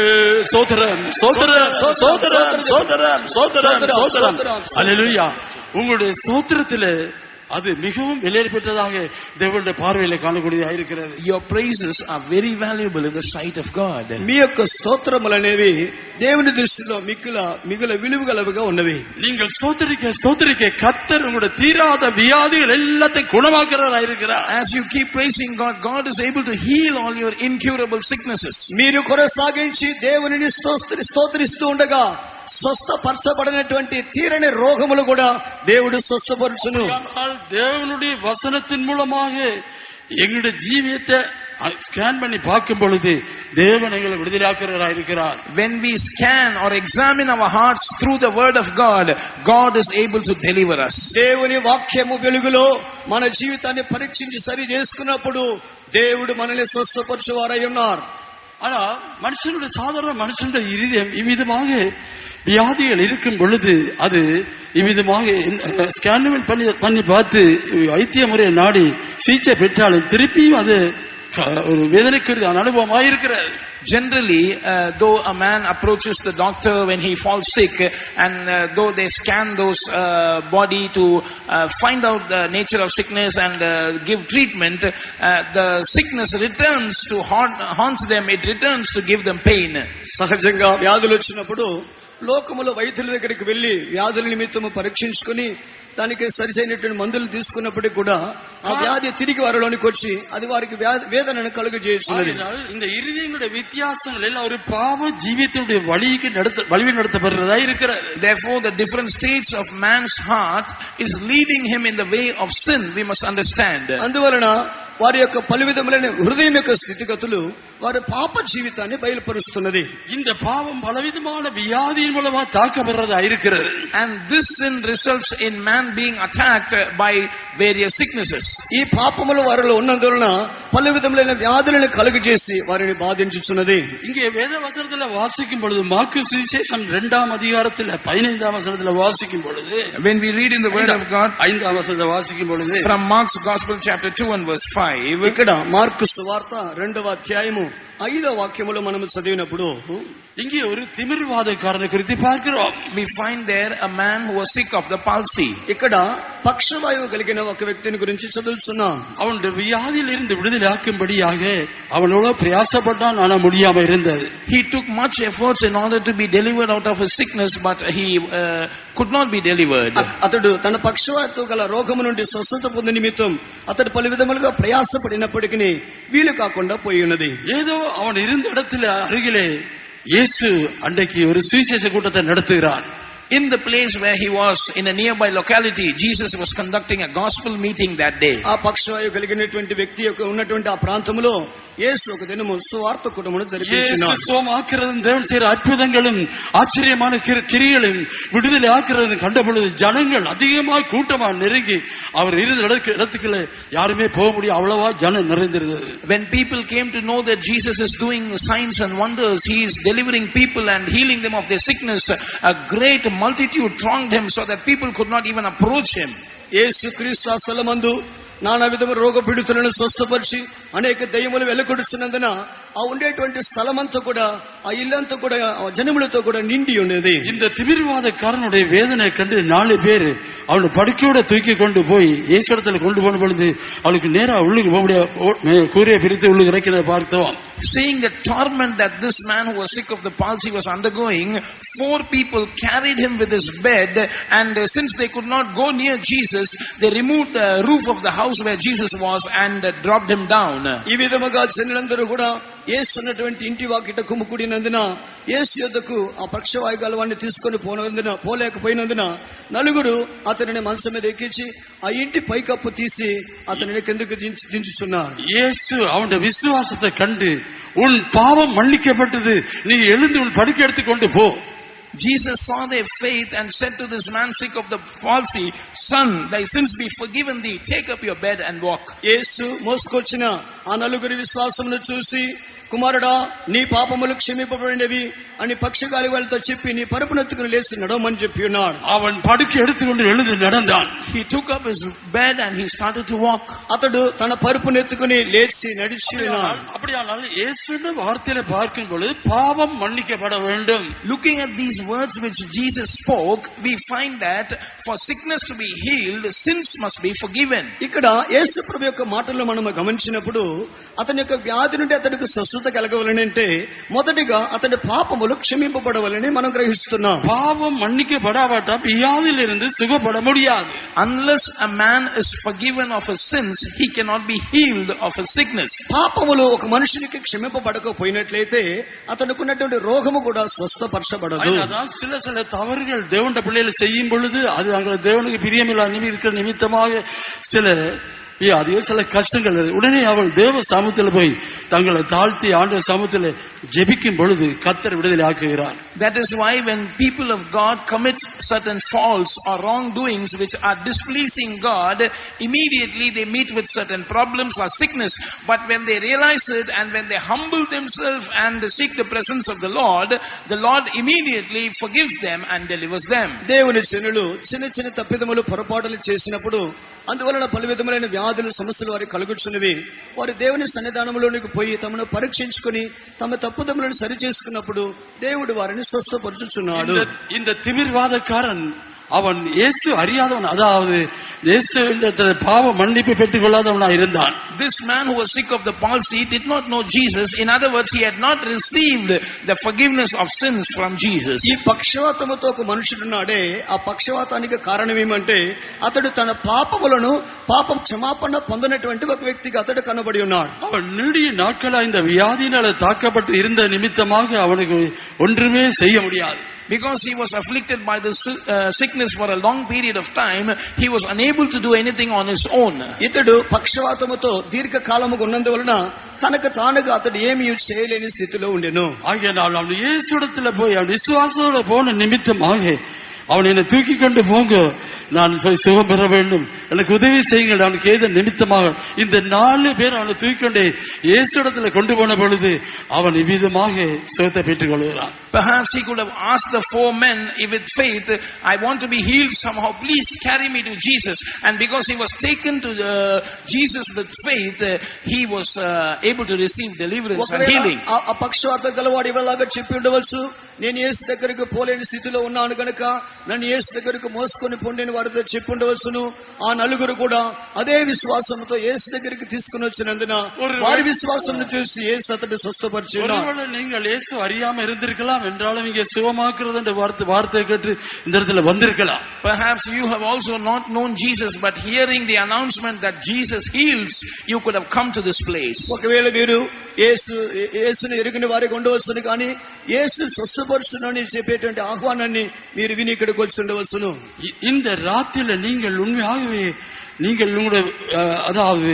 சோதரம் சோதரம் சோதரம் சோதரம் சோதரம் சோதரம் ஹல்லேலூயா. உங்களுடைய ஸ்தோத்திரத்திலே அது மிகவும் விலையேறப்பட்டதாக தேவனுடைய பார்வையில காணக்கூடியதாக இருக்கிறது. Your praises are very valuable in the sight of God. మీ యొక్క స్తోత్రములనేవి దేవుని దృష్టిలో మిగుల విలువగలవిగా ఉన్నవి. நீங்கள் ஸ்தோத்திரிக்க கர்த்தர் உங்களுடைய தீராத வியாதிகள் எல்லாத்தையும் குணமாக்குறவராக இருக்கிறார். As you keep praising God, God is able to heal all your incurable sicknesses. మీరు కొనసాగించి దేవునిని స్తోత్రిస్తూ ఉండగా స్వస్థపరచబడినటువంటి తీరని రోగములు కూడా దేవుడు స్వస్థపరచును. தேவனுடைய வசனத்தின் மூலமாக எங்களுடைய ஜீவியத்தை ஸ்கேன் பண்ணி பார்க்கும் பொழுது தேவன் எங்களை விடுதலையாக்குறவராக இருக்கிறார். When we scan or examine our hearts through the word of God, God is able to deliver us. దేవుని వాక్యము వెలుగులో మన జీవితాన్ని పరీక్షించి సరి చేసుకున్నప్పుడు దేవుడు మనల్ని స్వస్థపరచువారై ఉన్నారు. ஆனா மனுஷனுடைய சாதாரண மனுஷனுடைய இருதயம் இவ்விதமாக வியாதிகள் இருக்கும் பொழுது அது இவ்விதமாக ஸ்கேன் பண்ணி பார்த்து வைத்திய முறையை நாடி சிகிச்சை பெற்றாலும் திருப்பியும் அது ஒரு வேதனைக்குரிய அனுபவமாக இருக்கிறது. Generally, though a man approaches the doctor when he falls sick, and though they scan those body to find out the nature of sickness and give treatment, the sickness returns to haunt them. It returns to give them pain. సహజంగా వ్యాధులు వచ్చినప్పుడు లోకములో వైద్యుల దగ్గరికి వెళ్లి వ్యాధుల నిమిత్తము పరీక్షించుకుని దానికి సరిసైనటువంటి మందులు తీసుకున్నప్పటికీ కూడా ఆ వ్యాధి తిరిగి వారిలోనికి వచ్చి అది వారికి వేదనను కలుగజేస్తున్నది. இந்த இருதயங்களுடைய வித்தியாசங்கள் எல்லாம் ஒரு பாவ ஜீவியத்தினுடைய வழி நடத்தப்படுறதா இருக்கிறது. Therefore, the different states of man's heart is leading him in the way of sin. We must understand. అందువలన వారి యొక్క పలు విధములైన హృదయం యొక్క స్థితిగతులు వారి పాప జీవితాన్ని బయలుపరుస్తున్నది. இந்த பாவம் பலவிதமான வியாதியின் மூலமா தாக்கப்படுறதா இருக்கிறது. And this sin results in man being attacked by various sicknesses. ఈ పాపములు వారిలో ఉన్నందువలన పలు విధములైన వ్యాధులను కలుగజేసి వారిని బాధించుచున్నది. இங்கே வேத வசனத்துல வாசிக்கும் பொழுது மாற்கு சுவிசேஷம் 2ஆம் அதிகாரத்தில் 15ஆம் வசனத்துல வாசிக்கும் பொழுது, when we read in the word of God 5ஆம் வசனத்தை வாசிக்கும் பொழுது, from Mark's Gospel chapter 2 and verse 5, ఇక్కడ మార్కు సువార్త 2వ అధ్యాయము 5వ వాక్యములో మనం చదివినప్పుడు, இங்கே ஒரு திமிர்வாதக்காரனை குறித்து பார்க்கிறோம். We find there a man who was sick of the palsy. ఇక్కడ పక్షవాయువు కలిగిన ఒక వ్యక్తిని గురించి చదువుతున్నాం. அவனுடைய வியாதியில் இருந்து விடுதலை ஆக்கும்படியாக அவனோட பிரயாசப்பட்டான், ஆனா முடியாம இருந்தது. He took much efforts in order to be delivered out of his sickness, but he could not be delivered. అతడు తన పక్షవాయువు గల రోగము నుండి స్వస్థత పొందే నిమిత్తం అతడు పలు విధములుగా ప్రయాసపడినప్పటికీ వీలు కాకుండా పోయి ఉన్నది. ஏதோ அவன் இருந்த இடத்துல அருகிலே இயேசு அன்றைக்கு ஒரு சுவிசேஷ கூட்டத்தை நடத்துகிறார். In the place where he was, in a nearby locality, Jesus was conducting a gospel meeting that day. ఆ పక్షవాయువు కలిగినటువంటి వ్యక్తి యొక్క ఉన్నటువంటి ఆ ప్రాంతంలో యేసు ఒక దినము సువార్త కూటమును జరిపించినాడు. యేసు சோமாக்குறதும் தேவன் செய்யற அற்புதங்களும் ஆச்சரியமான கிரியைகளும் விடுதலை ஆக்குறதும் கண்டபொழுது ஜனங்கள் அதிகமாக கூட்டமா நெருங்கி அவர் இருந்த இடத்துக்குள்ள யாருமே போக முடியும், அவ்வளவா ஜனம் நிறைந்திருந்தது. When people came to know that Jesus is doing signs and wonders, he is delivering people and healing them of their sickness, a great multitude thronged him so that people could not even approach him. యేసు క్రీస్తు ఆ స్థలమందు నానా విధమైన రోగ పీడితులను స్వస్థపరిచి అనేక దయ్యములు వెలుకొడుచున్నందున ఆ ఉండేటువంటి స్థలమంతా కూడా ఆ ఇల్లంతా కూడా జనములతో కూడా నిండి ఉండేది. இந்த திமிர்வாதக்காரனுடைய வேதனை கண்டு 4 பேர் அவனை படுக்கையோட தூக்கி கொண்டு போய் இயேசு இடத்துல கொண்டு போன பொழுது அவளுக்கு நேரா உள்ளுக்கு போக முடியாது, கூரையை பிரித்து உள்ளுக்கு இறக்கிறத பார்த்தோம். Seeing the torment that this man who was sick of the palsy was undergoing, 4 people carried him with his bed, and since they could not go near Jesus, they removed the roof of the house where Jesus was and dropped him down. ఈ విధముగా జనులందరూ కూడా యేసు ఉన్నటువంటి ఇంటి వాకిట కుమ్ముకుడినందున యేసు యొద్దకు ఆ పక్షవాయు గలవాన్ని తీసుకొని పోలేకపోయినందున 4 అతనిని మంచం మీద ఎక్కించి ఆ ఇంటి పైకప్పు తీసి అతనిని కిందకు దించుచున్నారు. యేసు அவனுடைய விசுவாசத்தை கண்டு உன் பாவம் மன்னிக்கப்பட்டது, நீ எழுந்து உன் படுக்கை எடுத்துக்கொண்டு போ. Jesus saw their faith and said to this man sick of the palsy, son, thy sins be forgiven thee, take up your bed and walk. యేసు మోసుకొచ్చిన ఆ 4 విశ్వాసమును చూసి, కుమారుడా నీ పాపములు క్షమింపబడినవి అని పక్షగాలి వాళ్ళతో చెప్పి నీ పరుపునెత్తుకుని లేచి నడవమని చెప్పి ఉన్నాడు. அவன் படுக்கை எடுத்துக்கொண்டு எழுந்து நடந்தான். He took up his bed and he started to walk. అతడు తన పరుపునెత్తుకుని లేచి నడిచి ఉన్నాడు. அப்படியானால் இயேசுவின் வார்த்தையில பார்க்கும் பொழுது பாவம் மன்னிக்கப்பட வேண்டும். Looking at these words which Jesus spoke, we find that for sickness to be healed, sins must be forgiven. ఇక్కడ యేసు ప్రభు యొక్క మాటల్లో మనం గమనించినప్పుడు అతని యొక్క వ్యాధి నుండి అతనికి స్వస్థత కలగవాలని అంటే మొదటిగా అతని పాపములు క్షమింపబడవాలని మనం గ్రహిస్తున్నాం. பாவம் மன்னிக்கப்படாவிட்டா வியாதியிலிருந்து சுகப்பட முடியாது. Unless a man is forgiven of his sins, he cannot be healed of his sickness. పాపములు ఒక మనుషునికి క్షమింపబడకపోయినట్లయితే అతనుకున్నటువంటి రోగము కూడా స్వస్థపరచబడదు. அதான் சில தவறுகள் தேவனுடைய பிள்ளைகள் செய்யும் பொழுது அது அங்கே தேவனுக்கு பிரியமில்லாத இருக்கிற நிமித்தமாக சில சில கஷ்டங்கள் உடனே அவள் தேவ சமூகத்தில் போய் தங்களை தாழ்த்தி ஆண்ட சமூகத்தில் ஜெபிக்கும் பொழுது கர்த்தர் விடுதலை ஆக்குகிறார். That is why when people of God commit certain faults or wrongdoings which are displeasing God, immediately they meet with certain problems or sickness. But when they realize it and when they humble themselves and seek the presence of the Lord immediately forgives them and delivers them. దేవుని జనులు చిన్న చిన్న తప్పిదములు పొరపాటులు చేసినప్పుడు అందువలన పలు విధములైన వ్యాధులు సమస్యలు వారికి కలుగుచున్నవి. వారు దేవుని సన్నిధానంలోనికి పోయి తమను పరీక్షించుకుని తమ తప్పుదములను సరి చేసుకున్నప్పుడు దేవుడు వారిని స్వస్థపరచుచున్నాడు. இந்த திமிர்வாதக்காரன் அவன் இயேசு அறியாதவன், அதாவது இயேசு பாவ மன்னிப்பு பெற்றுக் கொள்ளாதவனா இருந்தான். This man who was sick of the palsy did not know Jesus. In other words, he had not received the forgiveness of sins from Jesus. ఈ పక్షవాతముతో ఒక మనుషుడున్నాడే, ఆ పక్షవాతానికి కారణం ఏమంటే అతడు తన పాపములను పాపం క్షమాపణ పొందినటువంటి ఒక వ్యక్తిగా అతడు కనబడి ఉన్నాడు. அவன் நீடிய நாட்களா இந்த வியாதியினால தாக்கப்பட்டு இருந்த நிமித்தமாக அவனுக்கு ஒன்றுமே செய்ய முடியாது. Because he was afflicted by this sickness for a long period of time, he was unable to do anything on his own. ఇతడు పక్షవాతముతో దీర్ఘకాలముగా ఉన్నందువలన తనకు తానుగా అతడు ఏమీ చేయలేని స్థితిలో ఉండెను. ஆகையால் அவன் இயேசுவிடத்துல போய் அவன் விசுவாசத்தோட போன நிமித்தமாக அவன் என்னை தூக்கி கொண்டு போங்க, நான் சுகம் பெற வேண்டும், எனக்கு உதவி செய்யுங்கள், அவனுக்கு ஏதோ நிமித்தமாக இந்த 4 பேர் அவனை தூக்கி கொண்டே இயேசு இடத்துல கொண்டு போன பொழுது அவன் இவ்விதமாக சுகத்தை பெற்றுக் கொள்கிறான். Perhaps he could have asked the 4 men with faith, I want to be healed somehow, please carry me to Jesus. And because he was taken to Jesus with faith, he was able to receive deliverance and healing. ఆ పక్షవాత గలవాడు ఇవలాగా చెప్పి ఉండవచ్చు, నేను యేసు దగ్గరకు పోలేని స్థితిలో ఉన్నాను గనుక నన్ను యేసు దగ్గరకు మోసుకొని పొండిన వారితో చెప్పి ఉండవచ్చును. ఆ నలుగురు కూడా అదే విశ్వాసంతో యేసు దగ్గరికి తీసుకుని వచ్చినందున వారి విశ్వాసం చూసి యేసు అతడు స్వస్థపరిచాడు. நீங்கள் இயேசு அறியாம இருந்திருக்கலாம், என்றாலும் இங்கே சுகமாக்குறது என்ற வார்த்தை கேட்டு இந்த இடத்துல வந்திருக்கலாம். Perhaps you have also not known Jesus, but hearing the announcement that Jesus heals, you could have come to this place. ఒకవేళ మీరు యేసుని ఎరిగిన వారికి ఉండవచ్చును, కానీ యేసు స్వస్థపరుచునని చెప్పేటువంటి ఆహ్వానాన్ని మీరు విని ఇక్కడికి వచ్చి ఉండవచ్చును. இந்த ராத்திரில நீங்கள் உண்மையாகவே நீங்கள் உங்களுடைய அதாவது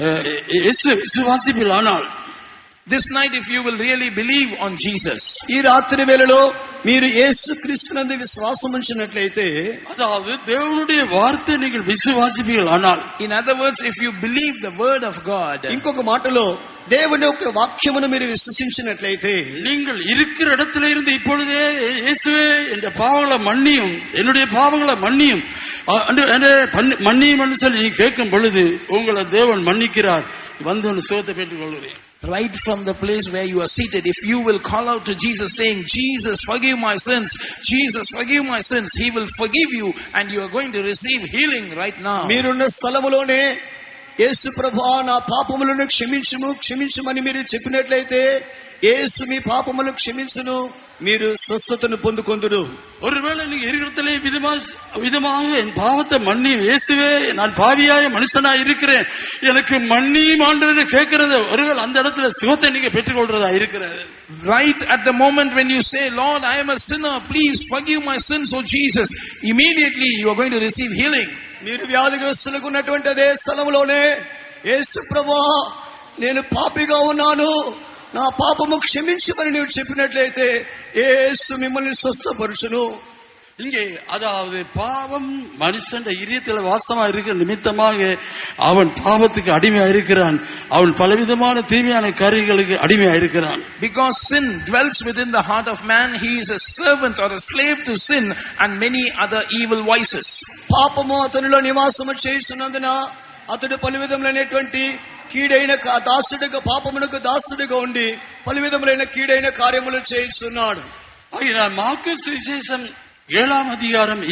விசுவாசிப்பீர்கள். ஆனால் this night, if you will really believe on Jesus, ఈ రాత్రి వేళలో మీరు యేసుక్రీస్తునందు విశ్వాసం ఉంచినట్లయితే, அதாவது தேவனுடைய வார்த்தை நீங்கள் விசுவாசிப்பீர்கள். ஆனால் in other words, if you believe the word of God, ఇంకొక మాటలో దేవుని యొక్క వాక్యమును మీరు విశ్వసించినట్లయితే, நீங்கள் இருக்கிற இடத்துல இருந்து இப்பொழுதே இயேசுவே என்ற பாவங்களை மன்னியும், என்னுடைய பாவங்களை மன்னியும் மன்னியும் என்று சொல்லி நீ கேட்கும் பொழுது உங்களை தேவன் மன்னிக்கிறார். வந்து சுகத்தை பெற்றுக் கொள்கிறேன். Right from the place where you are seated, if you will call out to Jesus saying, Jesus, forgive my sins, Jesus, forgive my sins, he will forgive you and you are going to receive healing right now. మీరున్న స్థలములోనే యేసు ప్రభువా నా పాపములను క్షమించుమని మీరు చెప్పినట్లయితే యేసు మీ పాపములు క్షమించును, మీరు స్వస్థతను పొందుకొందురు. ஒருவேளை நீங்க இருக்கிறதுலே விதமாக என் பாவத்தை மன்னியும் இயேசுவே, நான் பாவியாய மனுஷனா இருக்கிறேன், எனக்கு மன்னியும் ஆண்டவரே கேட்கிறது, ஒருவேளை அந்த இடத்துல சுகத்தை நீங்க பெற்றுக்கொள்றதா இருக்கிறது. Right at the moment when you say, Lord, I am a sinner, please forgive my sins, oh Jesus, immediately you are going to receive healing. మీరు వ్యాధిగ్రస్తులకు ఉన్నటువంటి అదే స్థలంలోనే యేసు ప్రభువా నేను పాపిగా ఉన్నాను, నా పాపము క్షమించమని నీవు చెప్పినట్లయితే యేసు మిమ్మల్ని స్వస్థపరచును. இங்கே அதாவது பாவம் மனுஷன் இதயத்தில் வாசமா இருக்கிற நிமித்தமாக அவன் பாவத்துக்கு அடிமையா இருக்கிறான், அவன் பலவிதமான தீமையான காரியங்களுக்கு அடிமையா இருக்கிறான். Because sin dwells within the heart of man, he is a servant or a slave to sin and many other evil vices. పాపము అతనిలో నివాసము చేస్తున్నందున అతడు పలు విధములైనటువంటి కీడైన దాసుడిగా పాపమునకు దాసుడిగా ఉండి పలు విధములైన కీడైన కార్యములు చేస్తున్నాడు. మార్కు సువిశేషం 7th அதிகாரம்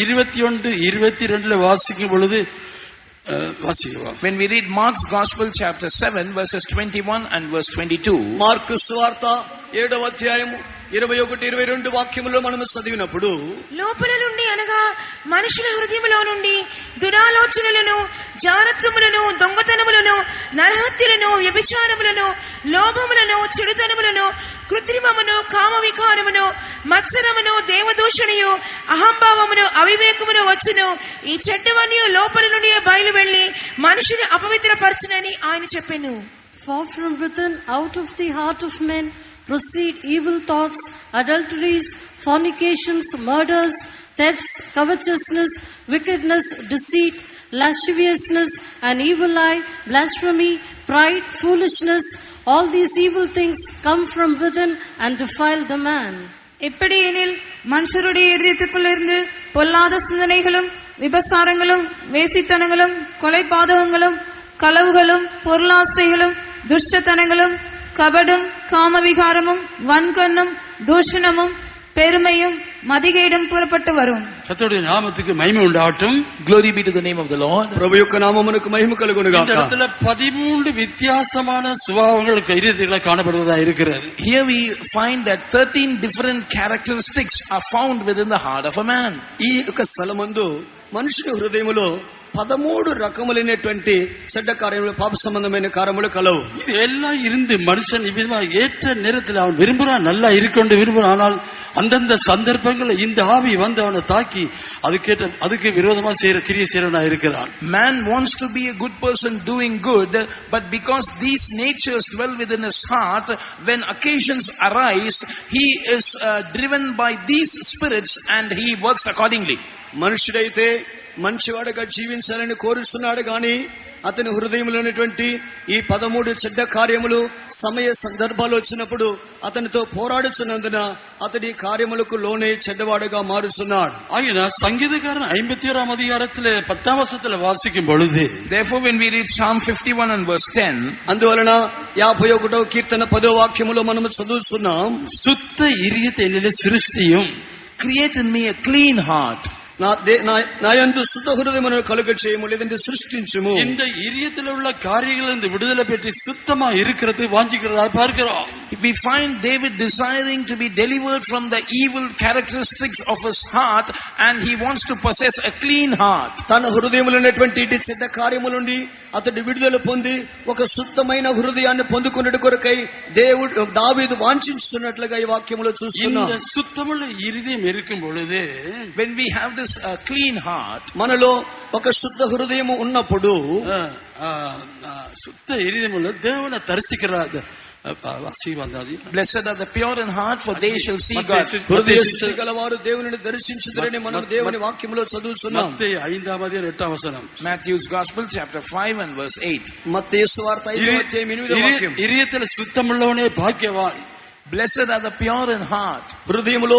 21-22 வாசிக்கும் பொழுது வாசிக்கலாம். When we read Mark's Gospel chapter 7 verses 21 and verse 22, Mark సువార్త 7వ అధ్యాయం 21-22 వాక్యములో మనము చదివినప్పుడు, లోపల నుండి అనగా మనుషుల హృదయములో నుండి దురాలోచనలను, జారత్వములను, దొంగతనములను, నరహత్యలను, వ్యభిచారములను, లోభములను, చెడుతనములను, కృత్రిమమును, కామ వికారమును, మత్సరమును, దేవదూషణయు, అహంభావమును, అవివేకమును వచ్చును. ఈ చెడ్డవన్నీ లోపల నుండి బయలు వెళ్లి మనుషుని అపవిత్రపరచునని ఆయన చెప్పెను. For from within, out of the heart of men, proceed evil thoughts, adulteries, fornications, murders, thefts, covetousness, wickedness, deceit, lasciviousness, an evil eye, blasphemy, pride, foolishness. All these evil things come from within and defile the man. எப்படி எனில் மனுஷருடைய இதயத்துக்குள்ளிருந்து பொல்லாத சிந்தனைகளும், விபசாரங்களும், வேசித்தனங்களும், கொலைபாதகங்களும், களவுகளும், பொருளாசைகளும், துஷ்டத்தனங்களும், கபடும், காமவிகாரமும், வன்கண்ணும், தூஷணமும், பெருமையும், மதிகேடும் புறப்பட்டு வரும். கர்த்தருடைய நாமத்துக்கு மகிமை உண்டாகட்டும். Glory be to the name of the Lord. ప్రభు యొక్క నామమునకు మహిమ కలుగును గాక. இந்த இடத்துல 13 வித்தியாசமான சுபாவங்கள் இதயத்திலே காணப்படுவதா இருக்கிறது. Here we find that 13 different characteristics are found within the heart of a man. ఈ యొక్క స్థలమందు మనుషుని హృదయములో 13 రకములైనటువంటి చెడ్డ కార్యములు, పాప సంబంధమైన కార్యములు కలవు. இது எல்லாம் இருந்து மனுஷன் இவ்விதமா ஏற்ற நேரத்தில் அவன் விரும்புறான், நல்லா இருக்கொண்டு விரும்புறான். ஆனால் அந்தந்த சந்தர்ப்பங்களில் இந்த ஆவி வந்து அவனை தாக்கி அதுக்கு விரோதமா கிரியை செய்யறவனா இருக்கிறான். Man wants to be a good person doing good, but because these natures dwell within his heart, when occasions arise, he is driven by these spirits and he works accordingly. మనుషుడైతే మంచివాడుగా జీవించాలని కోరుస్తున్నాడు, కానీ అతని హృదయంలో ఉన్నటువంటి ఈ 13 చెడ్డ కార్యములు సమయ సందర్భాలు వచ్చినప్పుడు అతనితో పోరాడుచున్నందున అతడి కార్యములకు లోనే చెడ్డవాడుగా మారుచున్నాడు. ஆகினா சங்கீதக்காரன் 51ஆம் அதிகாரத்திலே 10ஆம் வசனத்திலே வாசிக்கும் பொழுது, Therefore when we read Psalm 51 and verse 10, అందువలన 51వ కీర్తన 10వ వాక్యములో మనం చదువుతున్నాం, சுத்த இதயத்தை என்னிலே சிருஷ்டியும், create in me a clean heart. నా యందు శుద్ధ హృదయమును కలుగ చేయము, లేదంటే సృష్టించుము. இந்த இதயத்தில் உள்ள காரியங்களிலிருந்து விடுதலை பெற்று சுத்தமா இருக்கிறது வாஞ்சிக்கிறதா பார்க்கிறோம். We find David desiring to be delivered from the evil characteristics of his heart, and he wants to possess a clean heart. తన హృదయములో ఉన్నటువంటి చెడ్డ కార్యముల నుండి అతడు విడుదల పొంది ఒక శుద్ధమైన హృదయాన్ని పొందుకున్నట్టు కొరకై దావీదు వాంఛించుతున్నట్లుగా ఈ వాక్యములో చూస్తున్నాం. இந்த சுத்தமுள்ள இதயம் இருக்கும் பொழுது, when we have this clean heart, మనలో ఒక శుద్ధ హృదయము ఉన్నప్పుడు சுத்த இதயம் உள்ள தேவனை தரிசிக்கிறார். Blessed are the pure in heart, for they shall see God. హృదయ శుద్ధి గలవారు దేవునిని దర్శించుదురని మనం దేవుని వాక్యములో చదువుతున్నాం. మత్తయి 5వ అధ్యాయం 8వ వచనం. Matthew's Gospel chapter 5 and verse 8. మత్తయి సువార్త 5వ అధ్యాయం 8వ వాక్యం. இதயத்தில் சுத்தமுள்ளவனே பாக்கியவான். Blessed are the pure in heart. హృదయములో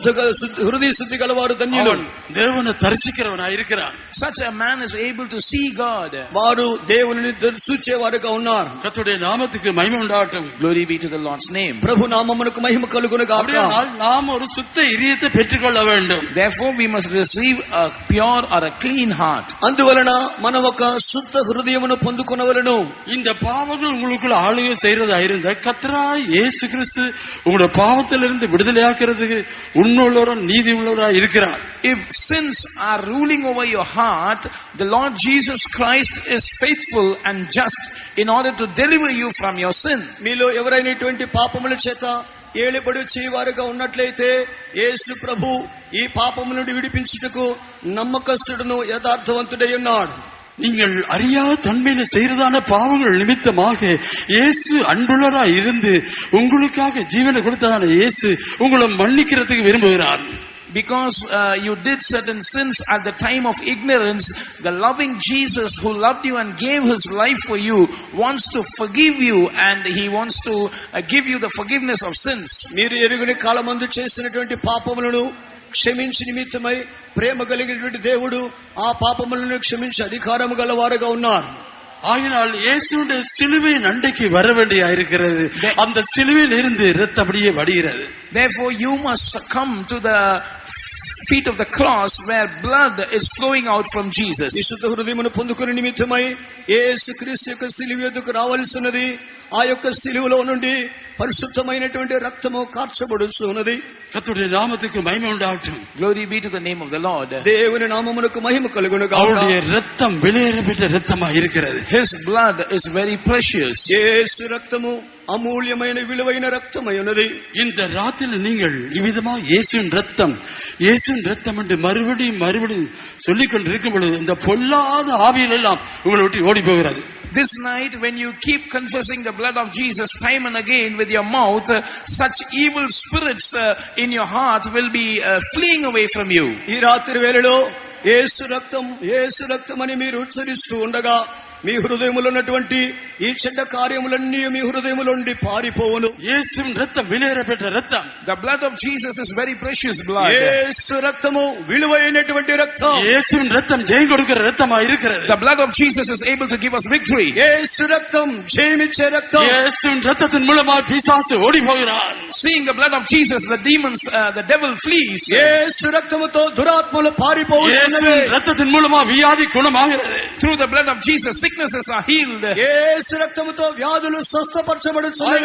హృదయ శుద్ధి గలవారు ధన్యులు. దేవుని దర్శిக்கிறవనాయి இருக்கிறான். Such a man is able to see God. వారు దేవునిని దర్శించేవారుగా ఉన్నారు. கர்த்தருடைய நாமத்துக்கு மகிமை உண்டாகட்டும். Glory be to the Lord's name. ప్రభు నామమునకు మహిమ కలుగును గాక. நாம் ஒரு சுத்த இதயத்தை பெற்றுக்கொள்ள வேண்டும். Therefore we must receive a pure or a clean heart. అందువలన మనం ఒక శుద్ధ హృదయమును పొందుకొనవలెను. இந்த பாவங்கள் உங்களுக்குள்ள ஆளுகை செய்யறதா இருந்தா கர்த்தராகிய இயேசு கிறிஸ்து உங்களுடைய பாவத்திலிருந்து விடுதலையாக்குறதுக்கு உண்மையுள்ளவரும் நீதி உள்ளவராய் இருக்கிறார். If sins are ruling over your heart, the Lord Jesus Christ is faithful and just in order to deliver you from your sin. మీలో ఎవరైనా ఇటువంటి పాపముల చేత ఏలుబడి చేయవారుగా ఉన్నట్లయితే యేసు ప్రభు ఈ పాపముల నుండి విడిపించుటకు నమ్మకస్తుడును యథార్థవంతుడై ఉన్నాడు. நீங்கள் அறியாத தன்மையில செய்யறதான பாவங்கள் நிமித்தமாக இயேசு அன்புள்ளவராய் இருந்து உங்களுக்காக ஜீவனை கொடுத்ததான இயேசு உங்களை மன்னிக்கிறதுக்கு விரும்புகிறார். Because you did certain sins at the time of ignorance, the loving Jesus who loved you and gave his life for you wants to forgive you, and he wants to give you the forgiveness of sins. మీరు ఎరుగని కాలమందు చేసినటువంటి పాపములను క్షమించి నిమిత్తమై ప్రేమ కలిగినటువంటి దేవుడు ఆ పాపములను క్షమించే అధికారము గలవారుగా ఉన్నారు. ஆகினால் இயேசுடைய சிலுவையின் அண்டைக்கு வர வேண்டியா இருக்கிறது. அந்த சிலுவையில் இருந்து இரத்தம் அப்படியே வடிகிறது. Therefore you must come to the feet of the cross where blood is flowing out from Jesus. ఈ శుద్ధ హృదయమును పొందుకునే నిమిత్తమై యేసుక్రీస్తు యొక్క సిలువ యొద్దకు రావాల్సినది. ఆ యొక్క సిలువలో నుండి పరిశుద్ధమైనటువంటి రక్తము కార్చబడుచున్నది. கர்த்தருடைய நாமத்துக்கு மகிமை உண்டாகட்டும். Glory be to the name of the Lord. దేవుని నామమునకు మహిమ కలుగును గాక. அவருடைய இரத்தம் வெளியேறப்பட்ட இரத்தமாக இருக்கிறது. His blood is very precious. యేసు రక్తము అమూల్యమైన విలువైన రక్తమై ఉన్నది. இந்த ராத்திரில நீங்கள் இவ்விதமாக இயேசுவின் ரத்தம் என்று மறுபடியும் சொல்லிக் கொண்டிருக்கும் பொழுது இந்த பொல்லாத ஆவிகள் எல்லாம் உங்களை விட்டு ஓடி போகிறது. This night when you keep confessing the blood of Jesus time and again with your mouth, such evil spirits in your heart will be fleeing away from you. ఈ రాత్రి వేళలో యేసు రక్తం అని మీరు ఉచ్చరిస్తూ ఉండగా మీ హృదయములో ఉన్నటువంటి ఈ చెడ్డ కార్యములన్నీ మీ హృదయములో నుండి పారిపోవును. இயேசுவின் ரத்தம் வெளியேறப்பட்ட ரத்தம். The blood of Jesus is very precious blood. యేసు రక్తము విలువైనటువంటి రక్తం. இயேசுவின் ரத்தம் ஜெயம் கொடுக்கிற ரத்தமா இருக்கிறது. The blood of Jesus is able to give us victory. యేసు రక్తం జయమిచ్చే రక్తం. இயேசுவின் ரத்தத்தின் மூலமாக பிசாசு ஓடி போகிறான். Seeing the blood of Jesus, the demons, the devil flees. యేసు రక్తముతో దురాత్మలు పారిపోవుచున్నవి. இயேசுவின் ரத்தத்தின் மூலமாக வியாதி குணமாகிறது. Through the blood of Jesus, sicknesses are healed. యేసు రక్తముతో వ్యాధులు స్వస్థపరచబడుచున్నవి.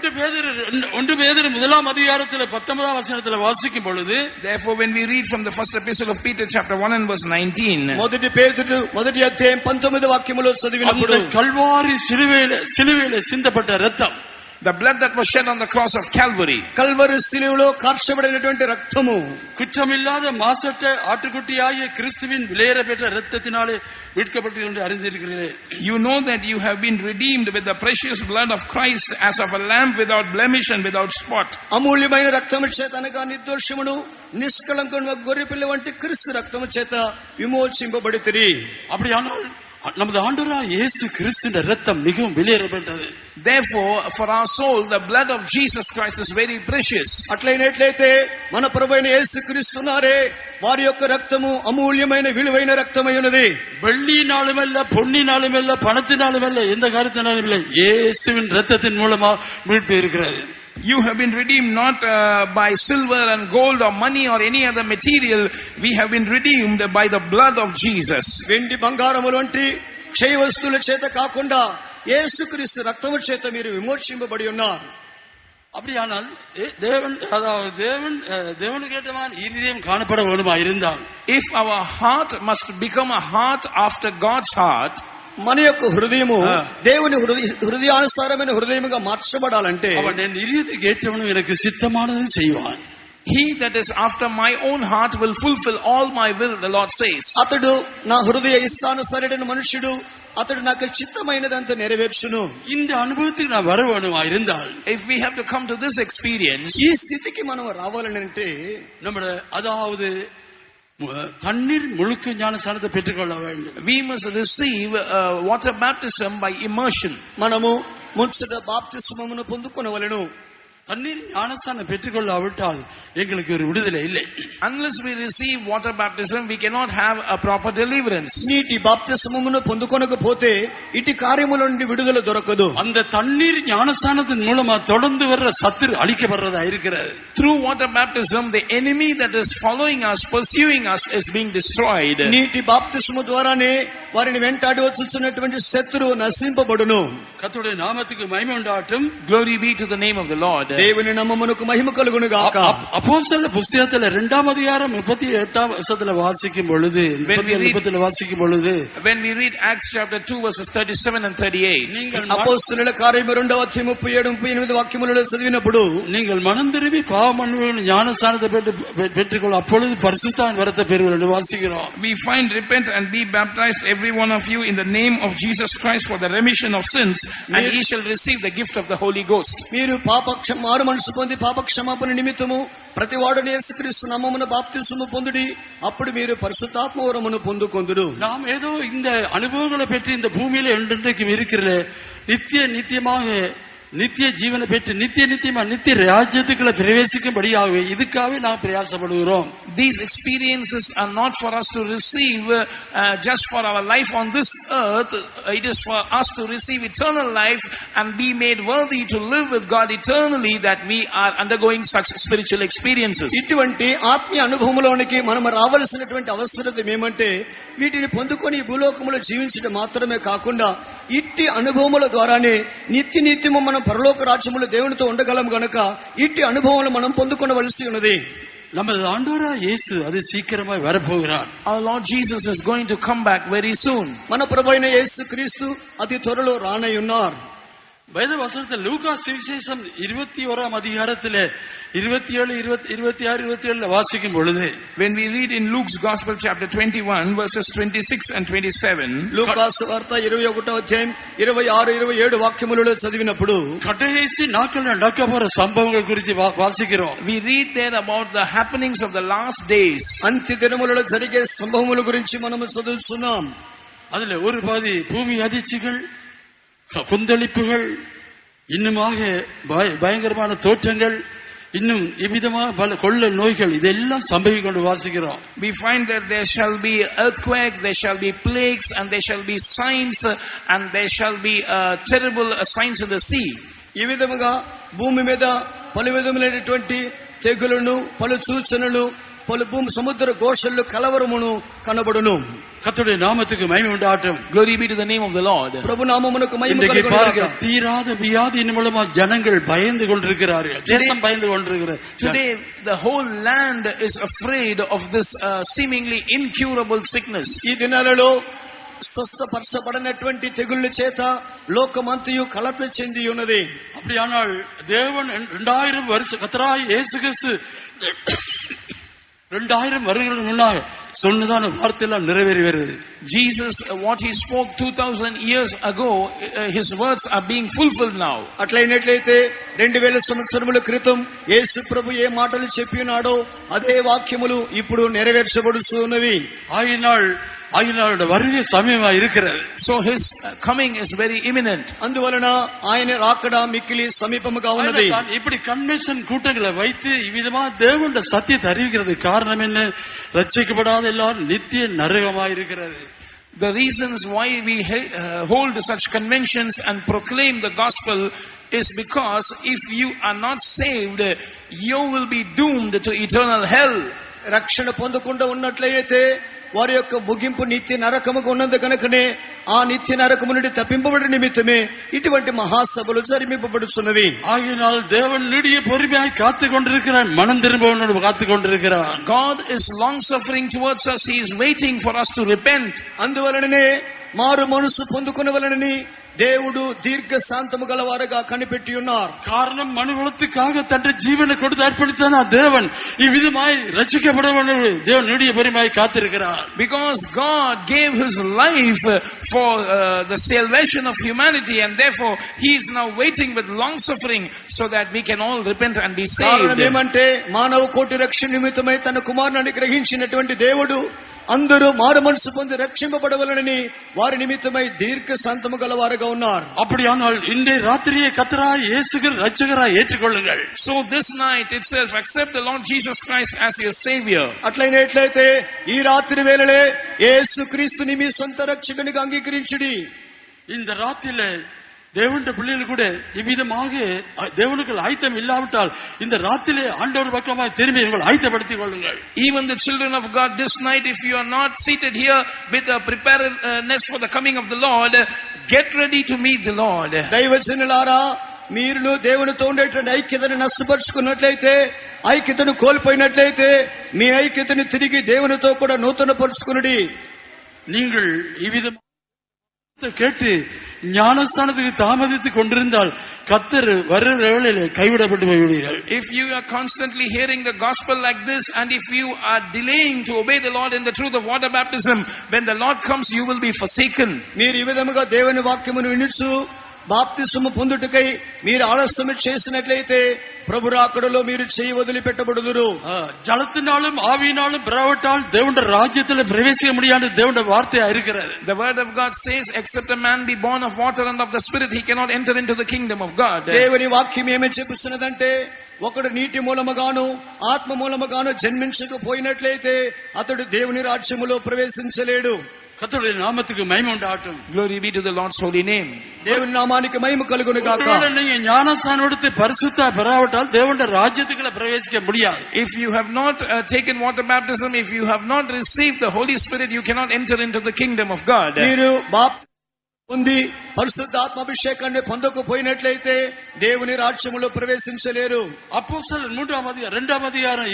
1 பேதுரு 1ஆம் அதிகாரத்தில் 19ஆம் வசனத்தில் வாசிக்கும் பொழுது, Therefore when we read from the first epistle of Peter chapter 1 and verse 19, మొదటి పేతురు మొదటి అధ్యాయం 19వ వాక్యములో చదివినప్పుడు அந்த கல்வாரி சிலுவையிலே சிந்தப்பட்ட ரத்தம், the blood that was shed on the cross of Calvary, Calvary శిలువలో కార్చబడినటువంటి రక్తము, குற்றமில்லாத மாசற்ற ஆட்டுக்குட்டியாகிய கிறிஸ்துவின் விலையேறப்பெற்ற இரத்தத்தினாலே மீட்கப்பட்டீர்கள் என்று அறிந்திருக்கிறீர்களே. you know that you have been redeemed with the precious blood of Christ as of a lamb without blemish and without spot. అమూల్యమైన రక్తము చేత అనగా నిర్దోషమును నిష్కళంకమైన గొర్రెపిల్ల వంటి క్రీస్తు రక్తము చేత విమోచింపబడితిరి. அப்படியானால் நமது ஆண்டவராகிய இயேசு கிறிஸ்துவின் இரத்தம் மிகவும் விலையேறப்பட்டது. Therefore, for our soul, the blood of Jesus Christ is very precious. అట్లయినట్లయితే మన ప్రభువైన యేసు క్రీస్తునారే వారి యొక్క రక్తము అమూల్యమైన విలువైన రక్తమై ఉన్నది. வெள்ளியினாலுமல்ல, பொன்னினாலுமல்ல, பணத்தினாலுமல்ல, எந்த காரியத்தினாலும் இல்லை, இயேசுவின் இரத்தத்தின் மூலமா மீட்பு இருக்கிறது. You have been redeemed not by silver and gold or money or any other material. We have been redeemed by the blood of Jesus. వెండి బంగారముల వంటి క్షయ వస్తువుల చేత కాకుండా యేసుక్రీస్తు రక్తము చేత మీరు విమోచింపబడి ఉన్నారు. அப்படியானால் தேவன், அதாவது தேவனுக்கு ஏற்றமான இருதயம் காணப்பட வேண்டுமா இருந்தால், if our heart must become a heart after God's heart, మన యొక్క హృదయము దేవుని హృదయానుసారమైన హృదయముగా మార్చబడాలంటే அவன் என் இருதயத்துக்கு ஏற்றவனும் எனக்கு சித்தமானதை செய்வான். he that is after my own heart will fulfill all my will, the Lord says. అతడు నా హృదయ ఇష్టానుసారుడైన మనుషుడు, అతడు నాకు చిత్తమైనదంతా నెరవేర్చును. இந்த அனுபவத்துக்கு நான் வர வேண்டுமா இருந்தால், if we have to come to this experience, ఈ స్థితికి మనం రావాలని అంటే நம்முடைய அதாவது தண்ணீர் முழுக்க ஞானஸ்நானத்தை பெற்றுக்கொள்ள வேண்டும். we must receive water baptism by immersion. మనము ముచ్చట బాప్తిస్మమును పొందుకొనవలెను. தண்ணீர் ஞானஸ்நானம் பெற்றுக்கொள்ளாவிட்டால் எங்களுக்கு ஒரு விடுதலை இல்லை. unless we receive water baptism, we cannot have a proper deliverance. నీటి బాప్తిస్మమును పొందుకొనకపోతే ఇటు కార్యముల నుండి విడుదల దొరకదు. அந்த தண்ணீர் ஞானஸ்நானத்தின் மூலமா தொடர்ந்து வர்ற சத்துரு அழிக்கப்படுறதா இருக்கிறது. through water baptism, the enemy that is following us, pursuing us, is being destroyed. నీటి బాప్తిస్ము ద్వారానే వారిని వెంటాడి వచ్చుచున్నటువంటి శత్రువు నశింపబడును. கர்த்தருடைய நாமத்துக்கு மகிமை உண்டாகட்டும். glory be to the name of the Lord. దేవుని నామమునకు మహిమ కలుగును గాక. அப்போஸ்தலர் புத்தகத்துல 2ஆம் அதிகாரம் 38ஆம் வசனத்துல வாசிக்கும் பொழுது, 37 வாசிக்கும் பொழுது, when we read Acts chapter 2 verses 37 and 38, అపోస్తలుల కార్యము 2వ అధ్యాయం 37 38 వాక్యములలో చదివినప్పుడు, நீங்கள் மனம் திரும்பி பாவ மன்னிப்பு ஞானஸ்நானத்தை பெற்றுக்கொள்ள அப்பொழுது பரிசுத்த வரத்தை பெறுவீர்கள் என்று வாசிக்கிறோம். we find, repent and be baptized every one of you in the name of Jesus Christ for the remission of sins, and ye shall receive the gift of the Holy Ghost. మీరు మారు మనసు పొంది పాప క్షమాపణ నిమిత్తము ప్రతి వాడును యేసుక్రీస్తు నామమున బాప్తిస్మము పొందుడి, అప్పుడు మీరు పరిశుద్ధాత్మ వరమును పొందుకొందురు. நாம் ஏதோ இந்த அனுபவங்களை பெற்று இந்த பூமியில என்றென்றைக்கும் இருக்கிற நித்தியமாக நித்திய ஜீவனை பெற்று நித்தியமா நித்திய ராஜ்யத்துக்குள்ள பிரவேசிக்கும்படியாகவே இதுக்காகவே நாம் பிரயாசப்படுகிறோம். These experiences are not for us to receive just for our life on this earth. It is for us to receive eternal life and be made worthy to live with God eternally, that we are undergoing such spiritual experiences. ఇటువంటి ఆత్మీయ అనుభవములోనికి మనం రావాల్సినటువంటి అవసరం ఏమంటే, వీటిని పొందుకొని భూలోకములో జీవించడం మాత్రమే కాకుండా ఇట్టి అనుభవముల ద్వారానే నిత్యము మనం పరలోక రాజ్యములో దేవునితో ఉండగలం గనుక ఇట్టి అనుభవములు మనం పొందుకొనవలసి ఉన్నది. நமது ஆண்டவராகிய இயேசு அது சீக்கிரமாய் வரப்போகிறார். Our Lord Jesus is going to come back very soon. మన ప్రభువైన యేసు క్రీస్తు అతి త్వరలో రానై ఉన్నారు. வேத வசனத்தில் லூக்கா சுவிசேஷம் 21ஆம் அதிகாரத்திலே 27 26 27 வாசிக்கும் பொழுது, when we read in Luke's Gospel chapter 21 verses 26 and 27, లూకా సువార్త 21వ అధ్యాయం 26 27 వాక్యములలో చదివినప్పుడు கடைசி நாட்களில் நடக்க போற சம்பவங்கள் குறித்து வாசிக்கிறோம். we read there about the happenings of the last days. అంత్య దినములలో జరిగే సంభవముల గురించి మనము చదువుతున్నాం. அதுல ஒரு பாதி பூமி அதிர்ச்சிகள், கொந்தளிப்புகள், இன்னுமாக பயங்கரமான தோற்றங்கள், இன்னும் இவ்விதமாக பல கொள்ளை நோய்கள், இதெல்லாம் சம்பவிக்கொண்டு வாசிக்கிறோம். we find that there shall be earthquakes, there shall be plagues, and there shall be signs, and there shall be terrible signs in the sea. ఈ విధముగా భూమి మీద పలు విధములైనటువంటి తెగులును, పలు సూచనలు, పలు భూమి సముద్ర ఘోషలు, కలవరమును కనబడును. கர்த்தருடைய நாமத்துக்கு மகிமை உண்டாகட்டும். glory be to the name of the Lord. ప్రభు నామమునకు మహిమ இன்றைக்கு కలుగును பாருங்க, గాక. தீராத வியாதியின் மூலமா ஜனங்கள் பயந்து கொண்டிருக்கிறார்கள், தேசம் பயந்து கொண்டிருக்கிறது. Today the whole land is afraid of this seemingly incurable sickness. ఈ దినాలలో స్వస్థపరచబడినటువంటి తెగుళ్ళ చేత లోకమంతయు కలత చెంది ఉన్నది. அப்படியானால் தேவன் 2000 வருஷம் கர்த்தராகிய இயேசு கிறிஸ்து 2000 வருடங்களுக்கு முன்னாக சொன்னதான வார்த்தையெல்லாம் நிறைவேறி வருது. Jesus, what he spoke 2000 years ago, his words are being fulfilled now. అట్లయినట్లయితే 2000 సంవత్సరముల క్రితం యేసు ప్రభు ఏ మాటలు చెప్పినాడో అదే వాక్యములు ఇప్పుడు నెరవేర్చబడుతున్నవి. ஆகினால் ஆகினாருடைய வருகை சமயமா இருக்கிறது. So his coming is very imminent. అందువలన ఆయన రాకడ మిక్కిలి సమీపముగా ఉన్నది. இப்படி கன்வென்ஷன் கூட்டங்களை வைத்து இவ்விதமா தேவனுடைய சத்தியத்தை அறிவிக்கிறது காரணம் என்ன? ரட்சிக்கப்படாத எல்லாரும் நித்திய நரகமாய் இருக்கிறது. The reasons why we hold such conventions and proclaim the gospel is because if you are not saved, you will be doomed to eternal hell. రక్షణ పొందకుండా ఉన్నట్లయితే వారి యొక్క ముగింపు నిత్య నరకముగా ఉన్నది కనుకనే ఆ నిత్య నరకము నుండి తప్పింపబడి నిమిత్తమే ఇటువంటి మహాసభలు జరిపింపబడుతున్నవి. ஆகினால் தேவன் நீடிய பொறுமையாய் காத்துக் கொண்டிருக்கிறார், மனம் திரும்பவனோடு காத்துக் கொண்டிருக்கிறார். God is long suffering towards us. He is waiting for us to repent. అందువలననే మారు మనసు పొందుకునవలనని దేవుడు దీర్ఘ శాంతము గలవారుగా కనిపెట్టి ఉన్నారు. காரணம் மனுகுலத்துக்காக தன்னுடைய ஜீவனை கொடுத்து அர்ப்பணித்தான தேவன் இவ்விதமாய் ரட்சிக்கப்படவனோடு தேவன் நீடிய பொறுமையாய் காத்திருக்கிறார். Because God gave his life for the salvation of humanity, and therefore he is now waiting with long suffering so that we can all repent and be saved. కారణం ఏమంటే మానవ కోటి రక్షణ నిమిత్తమై తన కుమారుని అనుగ్రహించినటువంటి దేవుడు అందరూ మారు మనసు పొంది రక్షింపబడవలనని వారి నిమిత్తమై దీర్ఘ శాంతము గలవారుగా ఉన్నారు. அப்படியானால் இன்றைய ராத்திரியை கர்த்தராய் இயேசு கிறிஸ்து ரட்சகராய் ஏற்றுக்கொள்ளுங்கள். So this night itself accept the Lord Jesus Christ as your savior. అట్లయినట్లయితే ఈ రాత్రి వేళలే యేసుక్రీస్తుని మీ సొంత రక్షకునిగా అంగీకరించుడి. இந்த ராத்திரியிலே தேவனுடைய பிள்ளைகள் கூட இவ்விதமாக தேவனுக்கு ஆயத்தம் இல்லாவிட்டால் இந்த ராத்திரிலே ஆண்டவர் பக்கமாய் திரும்பி உங்களை ஆயத்தப்படுத்திக் கொள்ளுங்கள். Even the children of God this night, if you are not seated here with a preparedness for the coming of the Lord, get ready to meet the Lord. దైవజనులారా, మీరును దేవునితో ఉండేటువంటి ఐక్యతను నష్టపరుచుకున్నట్లయితే, ఐక్యతను కోల్పోయినట్లయితే మీ ఐక్యతను తిరిగి దేవునితో కూడా నూతన పరుచుకునుడి. நீங்கள் இவ்விதம் கேட்டு ஞானஸ்தானத்துக்கு தாமதித்துக் கொண்டிருந்தால் கர்த்தர் வருகிற வேளையிலே கைவிடப்பட்டு போய்விடுவீர்கள். If you are constantly hearing the gospel like this, and if you are delaying to obey the Lord in the truth of water baptism, when the Lord comes you will be forsaken. మీరు ఈ విధముగా దేవుని వాక్యమును వినుచు బాప్తిసము పొందుటకై మీరు ఆలస్యం చేసినట్లయితే ప్రభు రాకడలో మీరు చేయి వదిలిపెట్టబడుదురు. ஜலத்தினாலும் ஆவியினாலும் பிறவட்டால் தேவனுடைய ராஜ்யத்தில் பிரவேசிக்க முடியாத தேவனுடைய வார்த்தையா இருக்கிறது. The word of God says, except a man be born of water and of the spirit, he cannot enter into the kingdom of God. దేవుని వాక్యం ఏమని చెప్పుచున్నదంటే, ఒకడు నీటి మూలముగాను ఆత్మ మూలముగాను జన్మించకపోయినట్లయితే అతడు దేవుని రాజ్యములో ప్రవేశించలేడు. கர்த்தருடைய நாமத்துக்கு மகிமை உண்டாகட்டும். Glory be to the Lord's holy name. దేవుని నామానికి మహిమ కలుగును గాక. நீங்க ஞானஸ்தானம் எடுத்து பரிசுத்த பெறாவிட்டால் தேவனுடைய ராஜ்யத்துக்குள்ள பிரவேசிக்க முடியாது. If you have not taken water baptism, if you have not received the Holy Spirit, you cannot enter into the kingdom of God. మీరు పొంది పరిశుద్ధాత్మ అభిషేకాన్ని పొందకపోయినట్లయితే దేవుని రాజ్యములో ప్రవేశించలేరు. அப்போஸ்தலர் 2 அதிகாரம்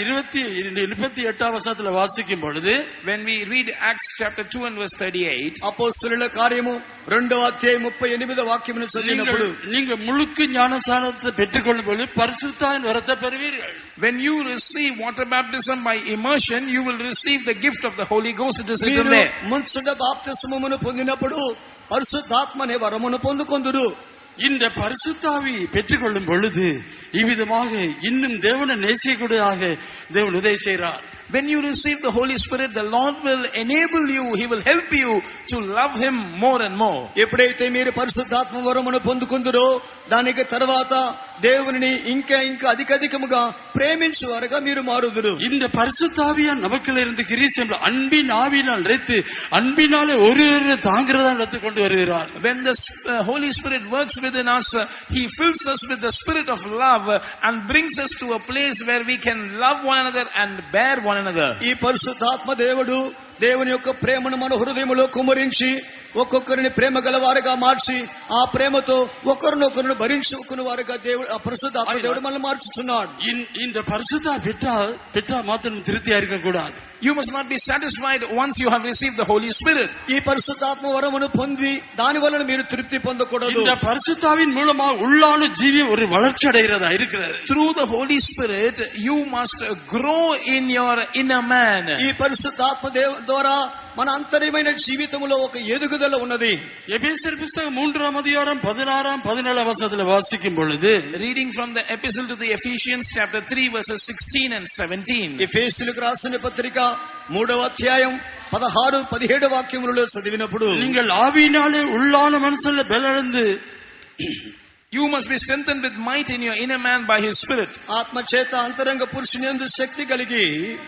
28 வசனத்துல வாசிக்கும் பொழுது, when we read Acts chapter 2 and verse 38, అపోస్తలుల కార్యము 2వ అధ్యాయం 38వ వాక్యమును చదివినప్పుడు, நீங்க முழுக்க ஞானஸ்நானத்தை பெற்றுக்கொள்ளும் பொழுது பரிசுத்தாவின் வரத்தை பெறுவீர்கள். when you receive water baptism by immersion, you will receive the gift of the Holy Ghost. It is written మీరు there. ముంచుట బాప్తిస్మమును పొందినప్పుడు పరిశుద్ధాత్మ అనే వరమును పొందుకొందురు. இந்த பரிசுத்தாவி பெற்றுக்கொள்ளும் பொழுது இவ்விதமாக இன்னும் தேவனை நேசிக்கக்கூடியதாக தேவன் உதவி செய்கிறார். When you receive the Holy Spirit, the Lord will enable you, He will help you to love Him more and more. ఎప్పుడైతే మీరు పరిశుద్ధాత్మ వరమును పొందుకొందురో దానికి తర్వాత దేవుని ఇంకా ఇంకా అధికముగా ప్రేమించువారుగా మీరు మారుదురు. இந்த பரிசுத்தாவியான் நமக்குள்ள இருந்து கிரியை அன்பின் ஆவியினால் நிறைத்து அன்பினாலே ஒரு தாங்கிறதா நடத்தி கொண்டு வருகிறார். When the Holy Spirit works within us, He fills us with the spirit of love and brings us to a place where we can love one another and bear one another. ఈ పరిశుద్ధాత్మ దేవుడు దేవుని యొక్క ప్రేమను మన హృదయములో కుమ్మరించి ఒక్కొక్కరిని ప్రేమ గలవారుగా మార్చి ఆ ప్రేమతో ఒకరినొకరిని భరించుకుని వారుగా దేవుడు ఆ పరిశుద్ధాత్మ దేవుడు మనల్ని మార్చుచున్నాడు. இந்த பரிசுத்தா பெற்றா மாத்திரம் திருப்தியா இருக்க கூடாது. You must not be satisfied once you have received the Holy Spirit. ఈ పరిశుద్ధాత్మ వరమును పొంది దాని వలన మీరు తృప్తి పొందకూడదు. இந்த பரிசுத்தாவின் மூலமா உள்ளான ஜீவியம் ஒரு வளர்ச்சி அடைகிறதா இருக்கிறது. Through the Holy Spirit you must grow in your inner man. ఈ పరిశుద్ధాత్మ ద్వారా మన అంతర్యమైన జీవితంలో ఒక ఎదుగుదల ఉన్నది. ఎఫెసీయుల పుస్తకం 3వ అధ్యాయం 16 17 వచనాలు వాసిக்கும் పొழுது, reading from the epistle to the Ephesians chapter 3 verses 16 and 17. ఎఫెసీయులకు రాసిన పత్రిక 3వ అధ్యాయం 16, 17 వాక్యములలో చదివినప్పుడు நீங்கள் ஆவியினாலே உள்ளான மனசுல பலனடைந்து you must be strengthened with might in your inner man by his spirit. ఆత్మ చేత అంతరంగ పురుషునియందు శక్తి కలిగి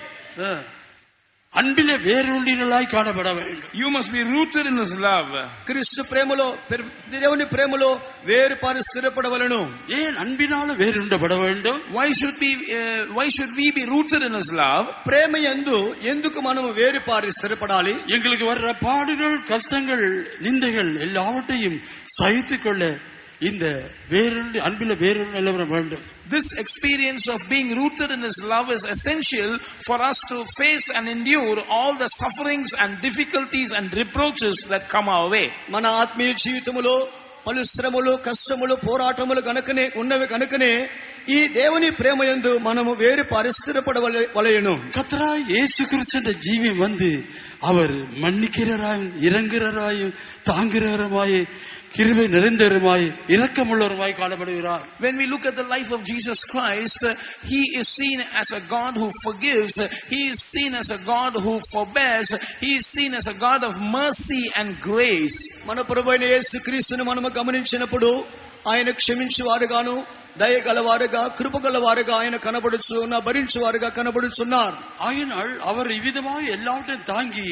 அன்பிலே வேரூன்றினளாய் காணப்பட வேண்டும். You must be rooted in his love. క్రీస్తు ప్రేమలో దేవుని ప్రేమలో వేరుపారి స్థిరపడవలెను. ஏன் அன்பினால வேரூன்றப்பட வேண்டும்? Why should we be rooted in his love? ప్రేమ యందు ఎందుకు మనము వేరుపారి స్థిరపడాలి? எங்களுக்கு வர்ற பாடுகள், கஷ்டங்கள், நிந்தைகள் எல்லாவற்றையும் சகித்துக் கொள்ள இந்த வேரூன்றி அன்பில வேரூன்றி நிலவர வேண்டும். This experience of being rooted in his love is essential for us to face and endure all the sufferings and difficulties and reproaches that come our way. మన ఆత్మీయ జీవితములో పలు శ్రమలు, కష్టములు, పోరాటములు గనుకనే ఉన్నవి కనుకనే ఈ దేవుని ప్రేమయందు మనము వేరు పరిస్థిరపడవలెను. கர்த்தராய் இயேசு கிறிஸ்துவின் ஜீவன் வந்து அவர் மன்னிக்கிறவராயும் இரங்குகிறவராயும் தாங்குகிறவருமாய் கிருபை நிறைந்தவருமாய் இரக்கமுள்ளவருமாய் காணப்படுகிறார். When we look at the life of Jesus Christ, he is seen as a God who forgives, he is seen as a God who forbears, he is seen as a God of mercy and grace. మన ప్రభువైన యేసుక్రీస్తును మనము గమనించినప్పుడు ఆయన క్షమించువారుగాను దయగలవారుగా కృపగలవారుగా ఆయన భరించువారుగా కనబడుచున్నారు. ஆயினால் அவர் இவ்விதமாக எல்லாவற்றையும் தாங்கி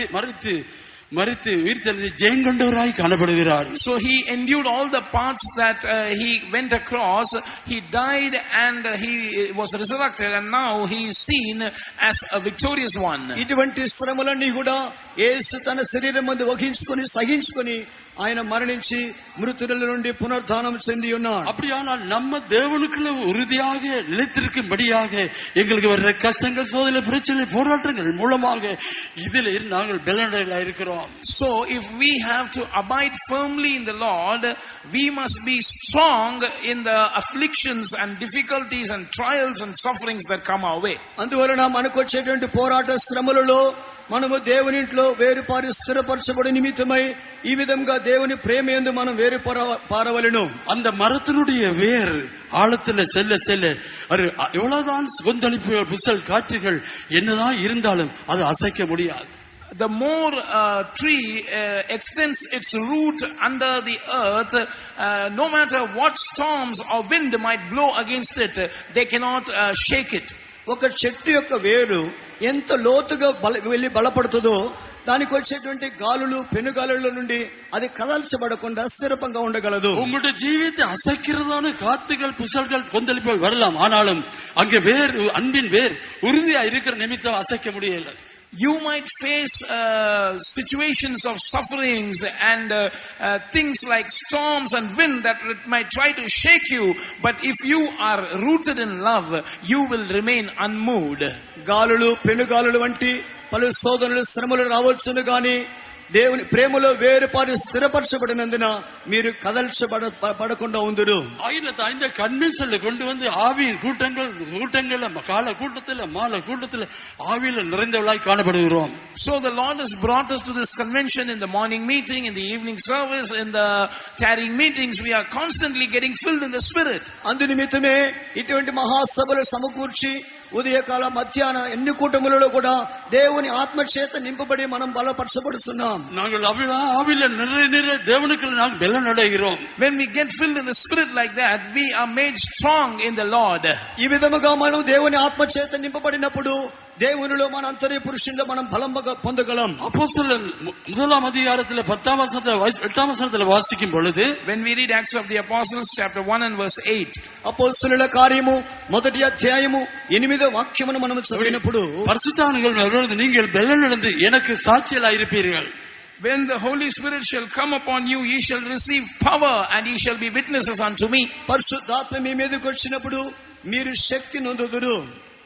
மரித்து உயிர்த்தெழுந்து ஜெயங்கொண்டவராய் காணப்படுகிறார். So he endured all the parts that he went across. He died and he was resurrected, and now he is seen as a victorious one. ఇటువంటి శ్రమలన్నీ కూడా యేసు తన శరీరం మీద వహించుకొని సహించుకొని ఆయన మరణించి మృతుల నుండి పునరుద్ధానం చెంది ఉన్నాడు. அப்படியானால் நம்ம தேவனுக்குள்ள உறுதியாக நிலைத்திருக்கும்படியாக எங்களுக்கு வர்ற கஷ்டங்கள், சோதனை, பிரச்சனை, போராட்டங்கள் மூலமாக இதில் நாங்கள் பலனடையலாம் இருக்கிறோம். So if we have to abide firmly in the Lord, we must be strong in the afflictions and difficulties and trials and sufferings that come our way. అందువలన మనకు వచ్చేటువంటి పోరాట శ్రమలలో మనము దేవుని ఇంట్లో వేరుపారి స్థిరపరచబడి నిమిత్తమై ఈ విధంగా దేవుని ప్రేమ యందు మనం పారవలెను. அந்த மரத்தினுடைய வேர் ஆழத்துல செல்ல செல்ல எவ்வளவுதான் கொந்தளிப்பு, புசல், காற்றுகள் என்னதான் இருந்தாலும் அது அசைக்க முடியாது. The more tree extends its root under the earth, no matter what storms or wind might blow against it, they cannot shake it. ఒక చెట్టు యొక్క వేరు ఎంత లోతుగా వెళ్ళి బలపడుతుందో దానికి వచ్చేటువంటి గాలులు, పెనుగాలుల నుండి అది కదల్చబడకుండా స్థిరంగా ఉండగలదు. உங்களுடைய ஜீவித்தை அசைக்கிறதான காத்துகள், புசல்கள், கொந்தளிப்புகள் வரலாம். ஆனாலும் அங்கே வேர், அன்பின் வேர் உறுதியா இருக்கிற நிமித்தம் அசைக்க முடியல. You might face situations of sufferings and things like storms and wind that might try to shake you, but if you are rooted in love, you will remain unmoved. గాలులు, పెనుగాలులు వంటి పలు శోధనలు, శ్రమలు రావచ్చును గాని దేవుని ప్రేమలో వేరుపారి స్థిరపరచబడినందున మీరు కదల్చబడకుండా ఉందురు. இந்த கன்வென்ஷன்ல கொண்டு வந்து ஆவியின் கூட்டங்கள்ல கால கூட்டத்துல மாலை கூட்டத்துல ஆவியில நிறைந்தவளாய் காணப்படுகிறோம். So the Lord has brought us to this convention in the morning meeting, in the evening service, in the tarrying meetings. We are constantly getting filled in the Spirit. అందు నిమిత్తమే ఇటువంటి మహాసభలు సమకూర్చి ఉదయకాల, మధ్యాహ్న ఎన్ని కూటములలో కూడా దేవుని ఆత్మ చేత నింపబడి మనం బలపరచబడుతున్నాం. நாங்கள் ஆவியில நிறைய தேவனுக்கு நாங்கள் பலன் அடைகிறோம். When we get filled in the Spirit like that, we are made strong in the Lord. ఈ విధముగా మనం దేవుని ఆత్మ చేత నింపబడినప్పుడు దేవునిలో మన అంతర్య పురుషుల్లో మనం బలంగా పొందగలం. அப்போஸ்தலர் முதலாம் அதிகாரத்துல 10ஆம் வசனத்துல 8ஆம் வசனத்துல வாசிக்கும் பொழுது, when we read Acts of the Apostles chapter 1 and verse 8, అపోస్తలుల కార్యము మొదటి అధ్యాయము 8వ వాక్యమును మనం చదివినప్పుడు, பரிசுத்தாவிகள் நீங்கள் பலனடைந்து எனக்கு சாட்சிகளாய் இருப்பீர்கள். When the Holy Spirit shall come upon you, ye shall receive power and ye shall be witnesses unto me. పరిశుద్ధాత్మ మీ మీదకి వచ్చినప్పుడు మీరు శక్తి నొందుదురు.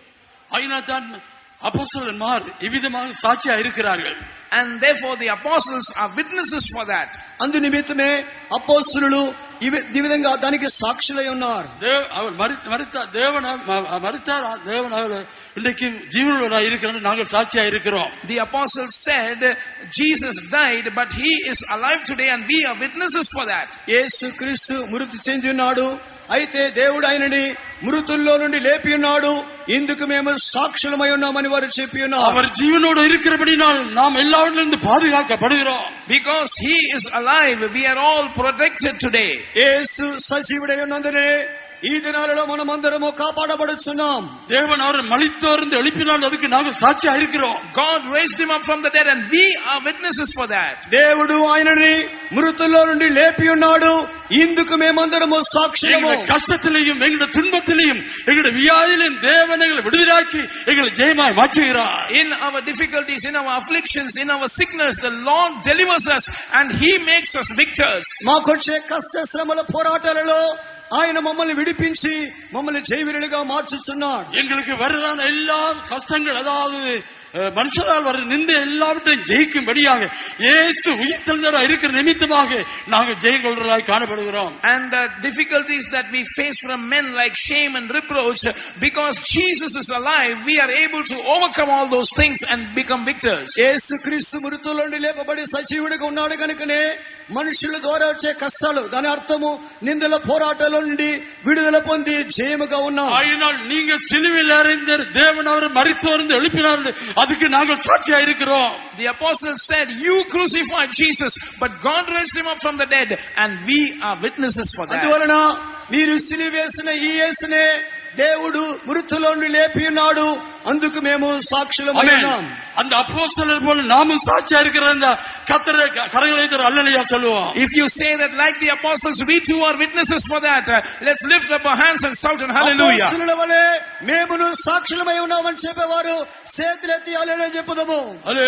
అయినதான் அப்போஸ்தலர் இவ்விதமாக சாட்சியா இருக்கிறார்கள். And therefore the apostles are witnesses for that. అందు నిమిత్తమే అపోస్తలులు ఈ విధంగా దానికి సాక్షులై ఉన్నారు. அவர் மரித்தார், தேவன் அவர் இன்றைக்கு ஜீவனுள்ளவராய் இருக்கிறார், நாங்கள் சாட்சியா இருக்கிறோம். The apostles said Jesus died, but he is alive today and we are witnesses for that. యేసు క్రీస్తు మృతి చెంది ఉన్నాడు, అయితే దేవుడు ఆయనని మృతుల్లో నుండి లేపి ఉన్నాడు. ఇందుకు మేము సాక్షులమై ఉన్నామని వారు చెప్పి ఉన్నారు. அவர் ஜீவனோடு இருக்கிறபடினால் நாம் எல்லாவற்றிலிருந்து பாதுகாக்கப்படுகிறோம். Because he is alive, we are all protected today. యేసు సజీవుడై ఉన్నందునే ఈ దినాలలో మనమందరము కాపాడబడుచున్నాం. தேவன் அவரை மரித்தோரிலிருந்து எழுப்பினால் அதுக்கு நாங்கள் சாட்சியா இருக்கிறோம். God raised him up from the dead and we are witnesses for that. దేవుడు ఆయనని మృతుల్లో నుండి లేపి ఉన్నాడు. ఇందుకు మేమందరము సాక్షులము. எங்களுடைய கஷ்டத்திலையும் எங்களுடைய துன்பத்திலையும் எங்களுடைய வியாதியிலும் தேவன் எங்களை விடுதலையாக்கி எங்களை ஜெயமாய் மாற்றுகிறார். In our difficulties, in our afflictions, in our sickness, the Lord delivers us and he makes us victors. మాకొచ్చే కష్ట శ్రమల పోరాటాలలో ఆయన మమ్మల్ని విడిపించి మమ్మల్ని జయవీరులుగా మార్చుచున్నాడు. எங்களுக்கு வருதான எல்லா கஷ்டங்கள், அதாவது மனுஷரால் வர நிந்த எல்லாவற்றையும் ஜெயிக்கும்படியாக இயேசு உயிர்த்தெழுந்தவராய் இருக்கிற நிமித்தமாக நாங்கள் ஜெயங்கொள்வராய் காணப்படுகிறோம். And the difficulties that we face from men like shame and reproach, because Jesus is alive, we are able to overcome all those things and become victors. యేసు క్రీస్తు మృతుల నుండి లేపబడి సజీవుడిగా ఉన్నాడు కనుకనే మనుషుల ద్వారా వచ్చే కష్టాలు, దాని అర్థము నిందల పోరాటాల నుండి విడుదల పొంది జయముగా ఉన్నాం. ஆயினால் நீங்க சிலுவையில் அறைந்த தேவன் அவரை மரித்தோரிலிருந்து எழுப்பினார், அதுக்கு நாங்கள் சாட்சியா இருக்கிறோம். The apostles said, you crucified Jesus, but God raised him up from the dead and we are witnesses for that. అందువలన మీరు సిలువ వేసిన ఈ యేసునే దేవుడు మృతుల్లో నుండి లేపి ఉన్నాడు. అందుకు మేము సాక్షులమై ఉన్నాం. அந்த அப்போஸ்தலர் போல நாமும் சாட்சியா இருக்கிற அந்த கர்த்தரை கரங்களை வைத்து அல்லேலூயா சொல்லுவோம். If you say that like the apostles, we too are witnesses for that, let's lift up our hands and shout and hallelujah. అపోస్తలుల వలె మేమును సాక్షులమై ఉన్నామని చెప్పేవారు చేతులెత్తి హల్లెలూయా చెప్పుదాము.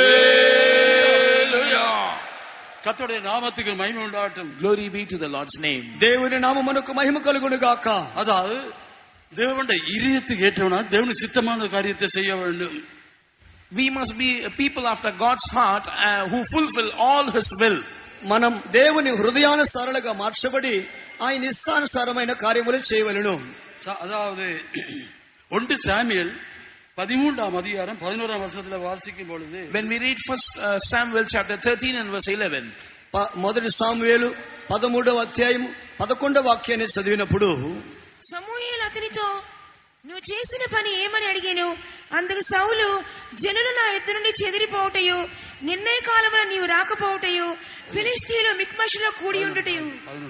హల్లెలూయా. கர்த்தருடைய நாமத்துக்கு மகிமை உண்டாகட்டும். Glory be to the Lord's name. దేవుని నామమునకు మహిమ కలుగును గాక. அதாவது தேவனுடைய இதயத்துக்கு ஏற்றவனா தேவனுடைய சித்தமான காரியத்தை செய்ய வேண்டும். We must be people after God's heart who fulfill all his will. మనం దేవుని హృదయానుసారులుగా మార్చబడి ఆయన ఇష్టానుసారమైన కార్యములు చేయవలెను. அதாவது 1 சாமுவேல் 13ஆம் அதிகாரம் 11ஆம் வசனத்துல வாசிக்கும் பொழுது, when we read first Samuel chapter 13 and verse 11, మొదటి సామువేలు 13వ అధ్యాయం 11వ వాక్యాన్ని చదివినప్పుడు, సమూయేలు అతనితో నువ్వు చేసిన పని ఏమని అడిగాను. అందుకు సౌలు, జనులు నా ఎద్దు నుండి చెదిరిపోవటయు, నిర్ణయ కాలమున నీవు రాకపోవటయు, ఫిలిష్తీయులు మిక్మషులో కూడి ఉండుటయు.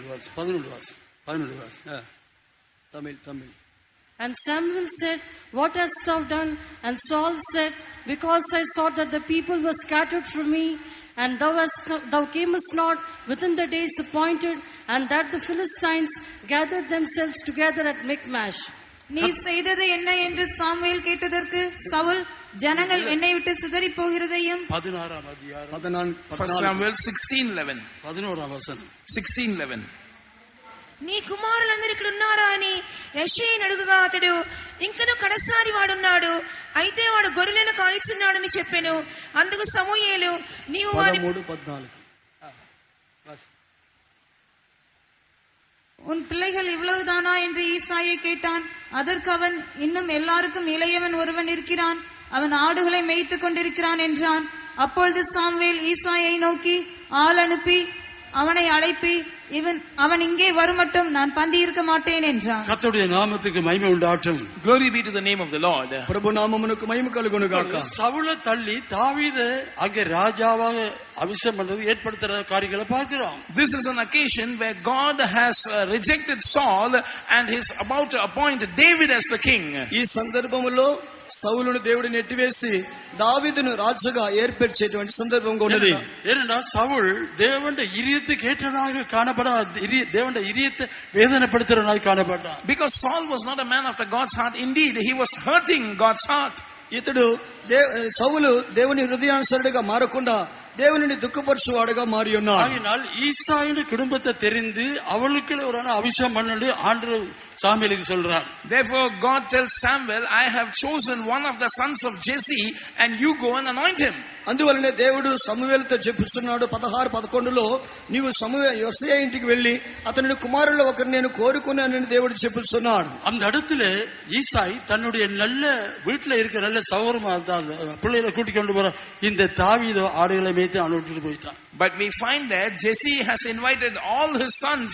11 Tamil. And Samuel said, what hast thou done? And Saul said, because I saw that the people were scattered from me, and thou camest not within the days appointed, and that the Philistines gathered themselves together at Michmash. நீ செய்தது என்ன என்று Samuel கேட்டதற்கு சவுல், ஜனங்கள் என்னை விட்டு சிதறி போகிறதையும் 16ஆம் அதிகாரம் first Samuel 16:11, 11ஆம் வசனம் 16:11, నీ కుమారులందరూ ఇక్కడ ఉన్నారా అని యెషయను అడుగుగా అతడు, ఇంకను కడసారి వాడున్నాడు, అయితే వాడు గొర్రెలను కాయిచున్నాడని చెప్పెను. అందుకు సమూయేలు, నీవు వారి 13:14 உன் பிள்ளைகள் இவ்வளவுதானா என்று ஈசாயை கேட்டான். அதற்கு அவன், இன்னும் எல்லாருக்கும் இளையவன் ஒருவன் இருக்கிறான், அவன் ஆடுகளை மேய்த்துக் கொண்டிருக்கிறான் என்றான். அப்பொழுது சாமுவேல் ஈசாயை நோக்கி, ஆள் அனுப்பி அவனை அழைப்பி, அவன் இங்கே வருமட்டும் நான் பந்தி இருக்க மாட்டேன் என்றான். கர்த்தருடைய நாமத்துக்கு மகிமை உண்டாகட்டும். glory be to the name of the Lord. பிரபு நாமமுனக்கு மகிமை கலுகுను గాక. சவுலை தள்ளி தாவீதை அங்கே ராஜாவாக அபிஷேகம் பண்றது ஏற்படுத்துற காரியங்களை பார்க்கிறோம். This is an occasion where God has rejected Saul and is about to appoint David as the king. ఈ సందర్భంలో సౌలును దేవుడు నెట్టివేసి దావీదును రాజుగా ఏర్పరిచేటువంటి సందర్భంగా ఉన్నది. ஏனென்றா சவுல் தேவனுடைய இதயத்துக்கு ஏற்றவனாக காணப்பட, தேவனுடைய இதயத்தை வேதனைப்படுத்துறவனாய் காணப்பட்டான். Because Saul was not a man after God's heart. Indeed, he was hurting God's heart. ఇతడు సౌలు దేవుని హృదయానుసరుడిగా మారకుండా దేవుని దుఃఖపరచువాడుగా మారి ఉన్నాడు. ஆகையால் ஈசாயின் குடும்பத்தை தெரிந்து அவளுக்கு ஒரு அபிஷேகம் பண்ணி ஆண்டவர் சாமுவேலுக்கு சொல்றார். Therefore God tells Samuel, I have chosen one of the sons of Jesse and you go and anoint him. అందువలనే దేవుడు సమూయేలుతో చెప్పుచున్నాడు 16:11లో, నీవు యోసియా ఇంటికి వెళ్లి అతని కుమారుల్లో ఒకరిని నేను కోరుకున్నానని దేవుడు చెప్పుచున్నాడు. அந்த இடத்துல ஈசாய் தன்னுடைய நல்ல வீட்டுல இருக்கிற நல்ல சகோதரமா பிள்ளைகளை கூட்டிக் கொண்டு போற இந்த தாவீது ஆடுகளை மேய்த்து அவனை விட்டுட்டு போயிட்டான். But we find that Jesse has invited all his sons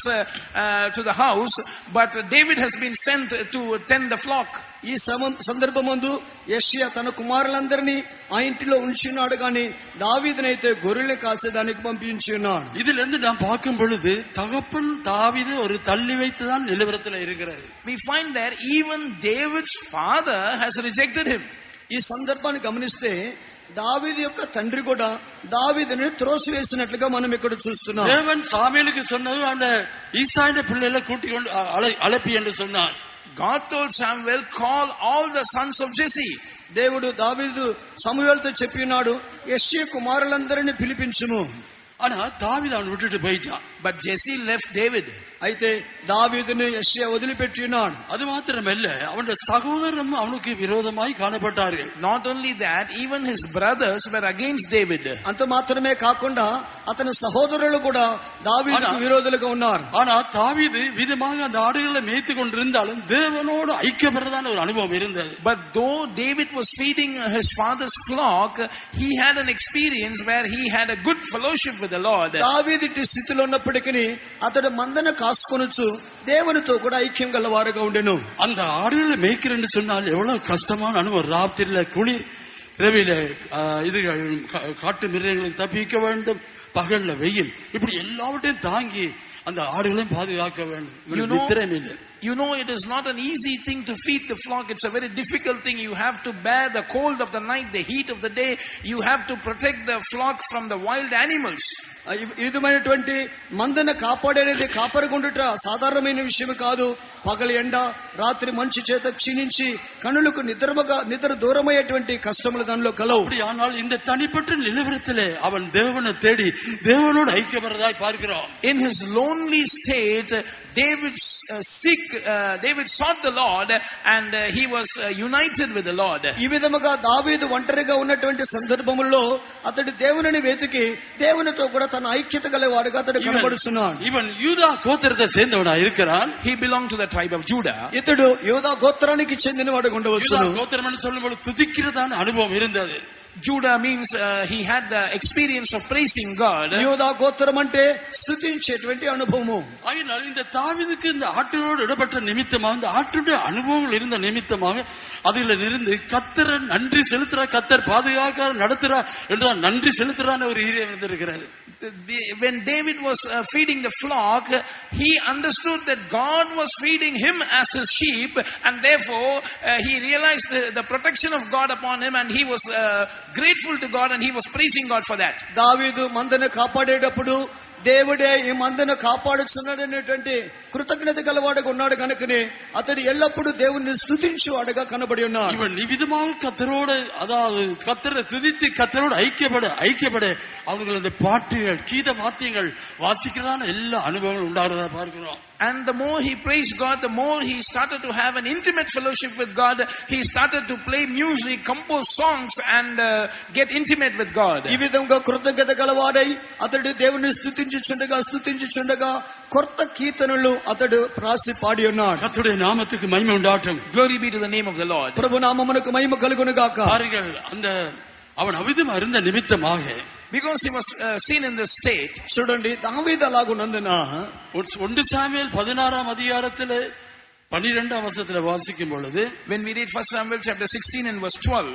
to the house, but David has been sent to tend the flock. ఈ సందర్భమందు యెషయా తన కుమారులందరినీ ఆ ఇంటిలో ఉంచినాడు, కానీ దావీదునైతే గొర్రెల్ని కాసేదానికి పంపించి ఉన్నాడు. இதுல இருந்து நாம் பார்க்கும் பொழுது தகப்பன் தாவீது ஒரு தள்ளி வைத்துதான் நிலவரத்தில் இருக்கிறார். We find that even David's father has rejected him. ఈ సందర్భాన్ని గమనిస్తే దావీదు యొక్క తండ్రి కూడా దావీదుని త్రోసివేసినట్లుగా మనం ఇక్కడ చూస్తున్నాం. தேவன் சாமுவேலுக்கு சொன்னது அந்த ஈசாயின் பிள்ளைகளை கூட்டிக் கொண்டு அழைப்பி என்று சொன்னார். God told Samuel, call all the sons of Jesse. దేవుడు దావీదు సమూయేలుతో చెప్పినాడు, యెషయా కుమారులందరిని పిలిపించుము. ஆனா தாவீது அவன் விட்டுட்டு போயிட்டான். But Jesse left David. అయితే దావీదుని యెషయా వదిలిపెట్టి ఉన్నాడు. அது மாத்திரமல்ல, அவனுடைய சகோதரரும் அவனுக்கு விரோதமாய் காணப்பட்டார்கள். Not only that, even his brothers were against David. అంత మాత్రమే కాకుండా అతని సహోదరులు కూడా దావీదుకు విరోధులుగా ఉన్నారు. ஆனா தாவீது விதமாக அந்த ஆடுகளை மேய்த்து கொண்டிருந்தாலும் தேவனோடு ஐக்கியப்படுறதான ஒரு அனுபவம் இருந்தது. But though David was feeding his father's flock, he had an experience where he had a good fellowship with the Lord. దావీదు స్థితిలో ఉన్నప్పటికీ అతడు మందను కాసుకొనొచ్చు దేవునితో కూడా ఐక్యం గలవారుగా ఉండెను. அந்த ஆடுகளை மேய்க்கிறேன்னு சொன்னால் எவ்வளவு கஷ்டமான அனுபவம். ராத்திரில குளிர், இரவில இதுகள் காட்டு மிருகங்களுக்கு தப்பிக்க வேண்டும், பகல்ல வெயில், இப்படி எல்லாவற்றையும் தாங்கி அந்த ஆடுகளையும் பாதுகாக்க வேண்டும். You know, it is not an easy thing to feed the flock. It's a very difficult thing. You have to bear the cold of the night, the heat of the day. You have to protect the flock from the wild animals. విధమైనటువంటి మందను కాపాడేది కాపాడుకుంటుట సాధారణమైన విషయం కాదు. పగలు ఎండ, రాత్రి మంచు చేత క్షీణించి కనులకు నిద్ర దూరమయ్యేటువంటి కష్టములు దానిలో కలవు. ஆனால் இந்த தனிப்பட்ட நிலவரத்திலே அவன் தேவனை தேடி தேவனோடு ஐக்கியப்படுறதாய் பார்க்கிறோம். In his lonely state, David sought the Lord and he was united with the Lord. ఈ విధముగా దావీదు ఒంటరిగా ఉన్నటువంటి సందర్భములో అతడు దేవునిని వెతికి దేవునితో కూడా తన ఐక్యత గలవాడుగా అతడు కనబడుతున్నాడు. இவன் யூதா கோத்திரத்தை சேர்ந்தவனாய் இருக்கிறான். He belonged to the tribe of Judah. ఇతడు యూదా గోత్రానికి చెందినవాడు ఉండవచ్చు. யூதா கோத்திரம் என்று சொல்லும்போது துதிக்கிறதான அனுபவம் இருந்தது. Judah means he had the experience of praising God. యూదా గోత్రం అంటే స్తుతించేటువంటి అనుభవము. அதனால் இந்த தாவீதுக்கு இந்த ஆட்டோடு இடப்பட்ட நிமித்தமாக, இந்த ஆட்டுடைய அனுபவங்கள் இருந்த நிமித்தமாக அதில் இருந்து கர்த்தரை நன்றி செலுத்துறார், கர்த்தர் பாதுகாக்க நடத்துறார் என்ற நன்றி செலுத்துறான ஒரு ஈரியம் இருந்திருக்கிறது. When David was feeding the flock, he understood that God was feeding him as his sheep, and therefore he realized the protection of God upon him, and he was grateful to God and he was praising God for that. దావీదు మందను కాపాడేటప్పుడు దేవుడే ఈ మందను కాపాడుచున్నాడనేటువంటి కృతజ్ఞత గలవాడుగా ఉన్నాడు కనుకనే అతడు ఎల్లప్పుడూ దేవుణ్ణి స్తుతించువాడుగా కనబడి ఉన్నాడు. இவன் நிவிதமாக கர்த்தரோடு, அதாவது கர்த்தரை துதித்து கர்த்தரோடு ஐக்கியப்பட அவர்கள் அந்த பாட்டுகள், கீத வாத்தியங்கள் வாசிக்கிறதான எல்லா அனுபவங்களும் உண்டாகிறதா பார்க்கிறோம். And the more he praised God, the more he started to have an intimate fellowship with God. He started to play music, compose songs and get intimate with God. ఈ విధంగా కృతజ్ఞత గలవాడై అతడు దేవుని స్తుతించుచుండగా కొత్త కీర్తనలు అతడు రాసి పాడి ఉన్నాడు. கர்த்தருடைய நாமத்துக்கு மகிமை உண்டாகட்டும். Glory be to the name of the Lord. ప్రభు నామమునకు మహిమ కలుగును గాక. பாருங்கள், அந்த அவன் அவிதமா இருந்த நிமித்தமாக, because he was seen in this state. చూడండి, దావీదు అలాగున్నందున 1 சாமுவேல் 16ஆம் அதிகாரத்திலே 12ஆம் வசனத்திலே வாசிக்கும் பொழுது, when we read 1 Samuel chapter 16 and verse 12,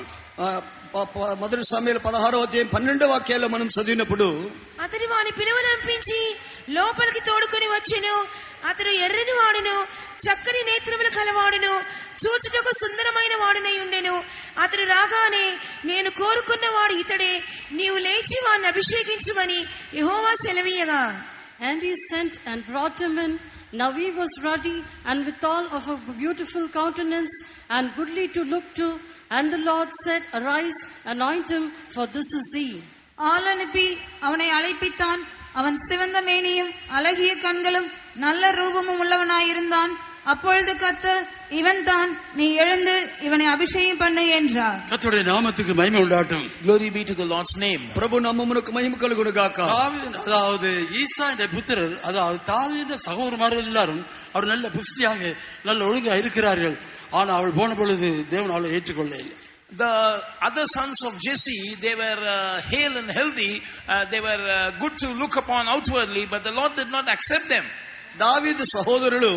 మొదటి సమూయేలు 16వ అధ్యాయం 12 వాక్యాలు మనం చదివినప్పుడు, అతడు వాని పిలువనంపించి లోపలికి తోడుకొని వచ్చెను. అతడు ఎర్రని వాడును, చక్కని నేత్రములు కలవాడును, చూచుటకు సుందరమైన వాడునై ఉండెను. అతడు రాగానే, నేను కోరుకున్నవాడు ఇతడే, నీవు లేచి వాణ్ణి అభిషేకించుమని యెహోవా సెలవీయగా. And he sent and brought him in. Now he was ruddy and withal of a beautiful countenance and goodly to look to. And the Lord said, Arise, anoint him, for this is he. ஆள் அனுப்பி அவனை அழைப்பித்தான். அவன் சிவந்த மேனியும் அழகிய கண்களும் நல்ல ரூபமும் உள்ளவனாயிருந்தான். அப்பொழுது கர்த்தர், இவன் தான், நீ எழுந்து இவனை அபிஷேகம் பண்ணு என்றார். கர்த்தருடைய நாமத்துக்கு மகிமை உண்டாகட்டும். Glory be to the Lord's name. பிரபு நாமமுனக்கு மகிமை கலுகுను గాక. அதாவது ஈசாயின் புத்திரர், அதாவது தாவீதின் சகோதரமார்கள் எல்லாரும் அவர் நல்ல புஷ்டியாக நல்ல ஒழுங்கா இருக்கிறார்கள். ஆனா அவள் போன பொழுது தேவன் அவளை ஏற்றுக்கொள்ள இல்லை. The other sons of Jesse, they were hale and healthy. They were good to look upon outwardly, but the Lord did not accept them. దావీదు సహోదరులు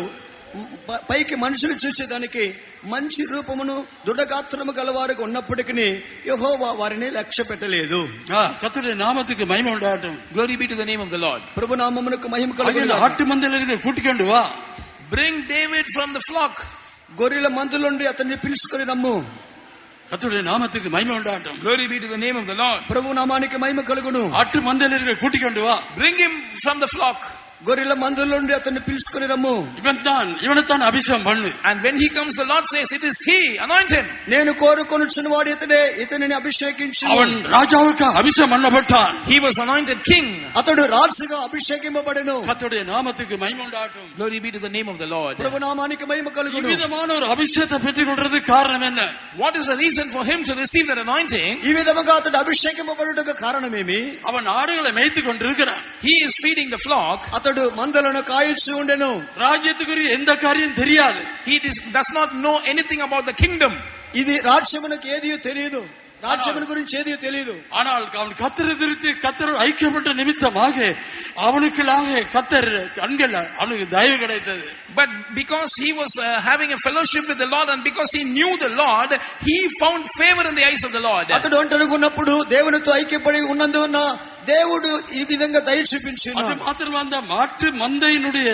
పైకి మనుషులు చూసేదానికి మంచి రూపమును దృఢగాత్రము గలవారుగా ఉన్నప్పటికీ యెహోవా వారిని లక్ష్య పెట్టలేదు. கர்த்தருடைய நாமத்துக்கு மகிமை உண்டாகட்டும். Glory be to the name of the Lord. ప్రభు నామమునకు మహిమ కలుగును గాక. ஆட்டு மந்தையிலிருந்து கூட்டிக்கொண்டு வா. Bring David from the flock. గొర్రెల మందల నుండి అతన్ని పిలుచుకొని రమ్ము. கர்த்தருடைய நாமத்துக்கு மகிமை உண்டாகட்டும். Glory be to the name of the Lord. ప్రభు నామానికి మహిమ కలుగును. ஆட்டு மந்தையிலிருந்து கூட்டிக்கொண்டு வா. Bring him from the flock. గొర్రెల మందల నుండి అతన్ని పిలుచుకొని రమ్ము. ఇవనతాన్ అభిషేకం பண்ணு. And when he comes, the Lord says, it is he, anoint him. నేను కోరుకొనుచున్న వాడు ఇతడే, ఇతనిని అభిషేకించు. அவன் ராஜாவுக்கு அபிஷேகம் பண்ணப்பட்டான். He was anointed king. అతడు రాజుగా అభిషేకింపబడెను. கர்த்தருடைய நாமத்துக்கு மகிமை உண்டாகட்டும். Glory be to the name of the Lord. ప్రభు నామానికి మహిమ కలుగును. ఈ విధமான ஒரு அபிஷேகத்தை பெற்றுக்கொள்றதுக்கு காரணம் என்ன? What is the reason for him to receive that anointing? ఈ విధముగా అతడు అభిషేకింపబడుటకు కారణమేమి? அவன் ஆடுகளை மேய்த்துக் கொண்டிருக்கிறான். He is feeding the flock. అతడు మందలను కాయొచ్చు ఉండెను. రాజ్యத்துக்குரிய எந்த காரியம் தெரியாது. He does not know anything about the kingdom. ఇది రాజ్యమునకు ఏదియో తెలియదు. రాజ్యమును గురించి ఏదియో తెలియదు. ஆனால் அவன் கர்த்தரை குறித்து கர்த்தரோடு ஐக்கியப்பட்ட நிமித்தமாக அவனுக்குள்ளாக கர்த்தர் கண்கள் அவனுக்கு தயவு கிடைத்தது. But because he was having a fellowship with the Lord and because he knew the Lord, he found favor in the eyes of the Lord. అతడు ఒంటరిగున్నప్పుడు దేవునితో ఐక్యపడి ఉన్నందున దేవుడు ఈ విధంగా దయ చూపించును. அது மாத்திரமல்ல, அந்த மாட்டு மந்தையினுடைய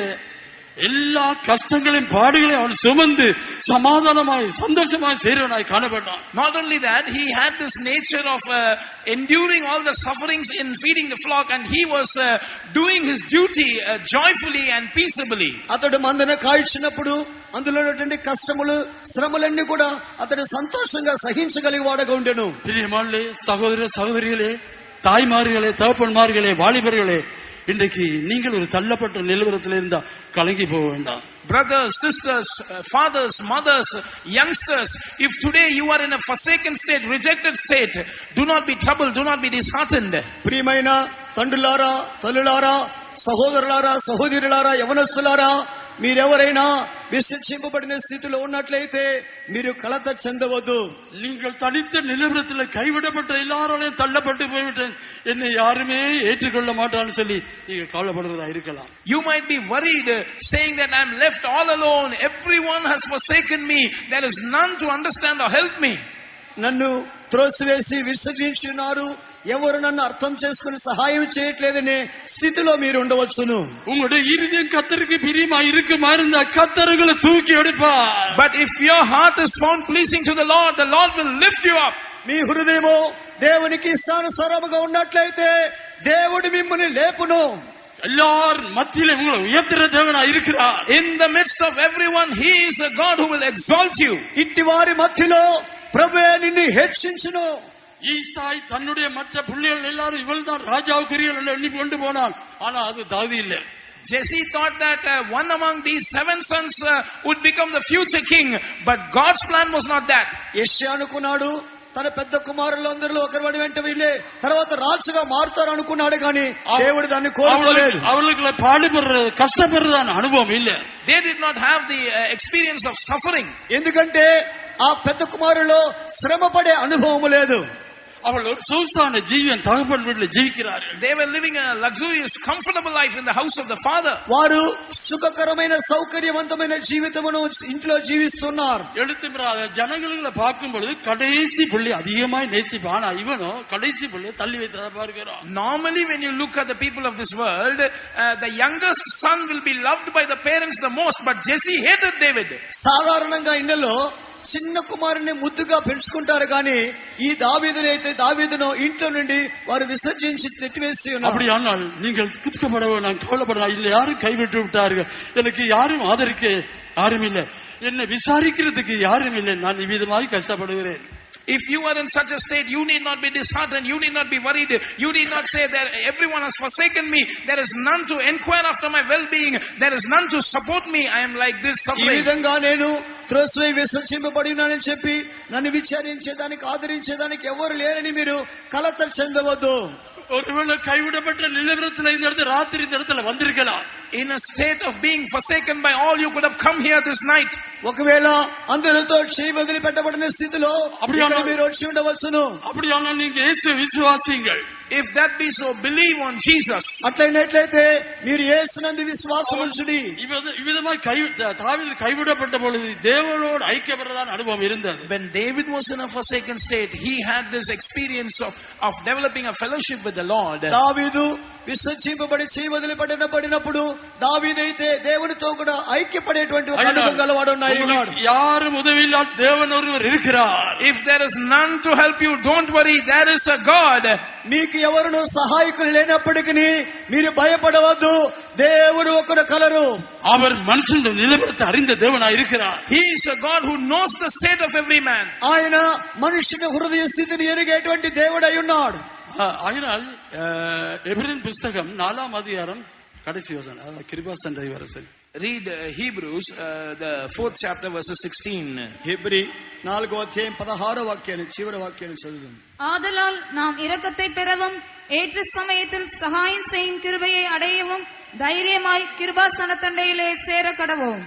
எல்லா கஷ்டங்களையும் பாடுகளையும் அவன் சுமந்து சமாதானமாய் சந்தோஷமாய் செய்றவனாய் காணப்பட்டான். Not only that, he had this nature of enduring all the sufferings in feeding the flock, and he was doing his duty joyfully and peaceably. అతడు మందను కాయించినప్పుడు అందులో ఉన్నటువంటి కష్టములు శ్రమలన్నీ కూడా అతడు సంతోషంగా సహించగలిగే వాడుగా ఉండెను. பிரியமானே சகோதர சகோதரிகளே, தாய்மார்களே, தகப்பன்மார்களே, வாலிபர்களே, இன்றைக்கு நீங்கள் ஒரு தள்ளப்பட்ட நிலவரத்தில் இருந்தா கலங்கி போக வேண்டாம். Brothers, sisters, fathers, mothers, youngsters, if today you are in a forsaken state, rejected state, do not be troubled, do not be disheartened. ప్రియమైన తండ్రులారా, తల్లులారా, సహోదరులారా, సహోదరులారా, యవనస్తులారా, మీరెవరైనా విసర్జింపబడిన స్థితిలో ఉన్నట్లయితే మీరు కలత చెందవద్దు. நீங்கள் தனித்த நிலவரத்தில் கைவிடப்பட்ட எல்லாராலையும் தள்ளப்பட்டு போய்விட்டேன், என்னை யாருமே ஏற்றுக்கொள்ள மாட்டான்னு சொல்லி நீங்க கவலைப்படுறதா இருக்கலாம். You might be worried saying that I am left all alone, everyone has forsaken me, there is none to understand or help me. నన్ను త్రోసివేసి విసర్జించున్నారు, ఎవరు నన్ను అర్థం చేసుకుని సహాయం చేయట్లేదనే స్థితిలో మీరు ఉండవచ్చును. உங்களுடைய இருதயம் கர்த்தருக்கு பிரியமா இருக்குமா இருந்தா கர்த்தர் உங்களை தூக்கி எடுப்பார். But if your heart is found pleasing to the Lord will lift you up. మీ హృదయము దేవునికి ఇష్టానుసారముగా ఉన్నట్లయితే దేవుడు మిమ్మల్ని లేపును. எல்லார் மத்தியிலும் உங்களை உயர்த்துற தேவனா இருக்கிறார். In the midst of everyone, he is a God who will exalt you. ఇట్టి వారి మధ్యలో ప్రభువే నిన్ను హెచ్చించును. ஈசாய் தன்னுடைய மற்ற பிள்ளைகள் எல்லாரும் இவள் தான் ராஜாவுக்குரியவள் எண்ணி கொண்டு போனான். ஆனா அது தாவீது இல்லை. Jesse thought that one among these 7 sons would become the future king, but God's plan was not that. యెషయా అనుకున్నాడు తన పెద్ద కుమారులందరిలో ఒకరి వెంట వెళ్ళే తర్వాత రాజుగా మారుతారు అనుకున్నాడు, కానీ దేవుడు దాన్ని కోరుకోలేదు. அவர்களுக்கு பாடுபடுற கஷ்டப்படுறதான அனுபவம் இல்ல. They did not have the experience of suffering. ఎందుకంటే ఆ పెద్ద కుమారులో శ్రమ పడే అనుభవం లేదు. அவள் ஒரு சொகுசான ஜீவன் தகப்பன் வீட்டில் ஜீவிக்கிறார்கள். They were living a luxurious, comfortable life in the house of the father. వారు సుఖకరమైన సౌకర్యవంతమైన జీవితమును ఇంట్లో జీవిస్తున్నారు. எழுத்துமிராத ஜனங்களை பார்க்கும் பொழுது கடைசி பிள்ளை அதிகமாய் நேசிப்பான். ஆனா இவனோ கடைசி பிள்ளை தள்ளி வைத்ததை பார்க்கிறோம். Normally when you look at the people of this world, the youngest son will be loved by the parents the most, but Jesse hated David. సాధారణంగా ఇళ్ళలో చిన్న కుమారుని ముద్దుగా పెంచుకుంటారు, కానీ ఈ దావీదును ఇంట్లో నుండి వారు విసర్జించి నెట్టివేసి ఉన్నారు. அப்படியானால் நீங்கள் துக்கப்பட வேண்டாம், கவலைப்பட இல்லை. யாரும் கைவிட்டு விட்டார்கள், எனக்கு யாரும் ஆதரிக்க யாரும் இல்லை, என்னை விசாரிக்கிறதுக்கு யாரும் இல்லை, நான் இவ்விதமாய் கஷ்டப்படுகிறேன். If you are in such a state, you need not be disheartened, you need not be worried, you need not say that everyone has forsaken me, there is none to inquire after my well-being, there is none to support me, I am like this ఈ suffering. విధంగా నేను త్రోసివై విసర్జింపబడినానని చెప్పి నన్ను విచారించేదానికి ఆదరించేదానికి ఎవరు లేరని మీరు కలత చెందవద్దు. ஒருவேளை கைவிடப்பட்ட நிலவரத்தில் இந்த இடத்துல ராத்திரி இந்த இடத்துல வந்திருக்கலாம். In a state of being forsaken by all, you could have come here this night. ఒకవేళ అందరితో చేయి వదిలిపెట్టబడిన స్థితిలో మీరు వచ్చి ఉండవచ్చును. அப்படியானால் நீங்க இயேசு விசுவாசியுங்கள். If that be so, believe on Jesus. అట్లయినట్లయితే మీరు యేసునందు విశ్వాసం ఉంచుడి. இவ்விதமாய் தாவீது கைவிடப்பட்ட பொழுது தேவனோடு ஐக்கியப்படுறதான அனுபவம் இருந்தது. When David was in a forsaken state, he had this experience of developing a fellowship with the Lord. దావీదు విసర్జింపబడి చేయి వదిలిపెట్టబడినప్పుడు దావీదైతే దేవునితో కూడా ఐక్యపడేటువంటి ఒక అనుభవం గలవాడు ఉన్నాడు. யாரும் உதவியில்லாத தேவன் ஒருவர் இருக்கிறார். If there is none to help you, don't worry, there is a God. మీకు ఎవరును సహాయకులు లేనప్పటికీ మీరు భయపడవద్దు, దేవుడు ఒకరు కలరు. அவர் மனுஷன் நிலவரத்தை அறிந்த தேவனாய் இருக்கிறார். He is a God who knows the state of every man. ఆయన మనుషుని హృదయ స్థితిని ఎరిగేటువంటి దేవుడై ఉన్నాడు. ஆயினால் எபிரேயர் புத்தகம் 4ஆம் அதிகாரம் கடைசி வசனம் கிருபாசண்டை வசனம். Read Hebrews, the 4th chapter, verses 16. హెబ్రీ 4వ అధ్యాయం 16వ వాక్యాన్ని చివరి వాక్యాన్ని చదువుదాం. ஆதலால் நாம் இரக்கத்தை பெறவும் ஏற்ற சமயத்தில் சகாயம் செய்யும் கிருபையை அடையவும் தைரியமாய் கிருபாசனத்தண்டையிலே சேர கடவோம்.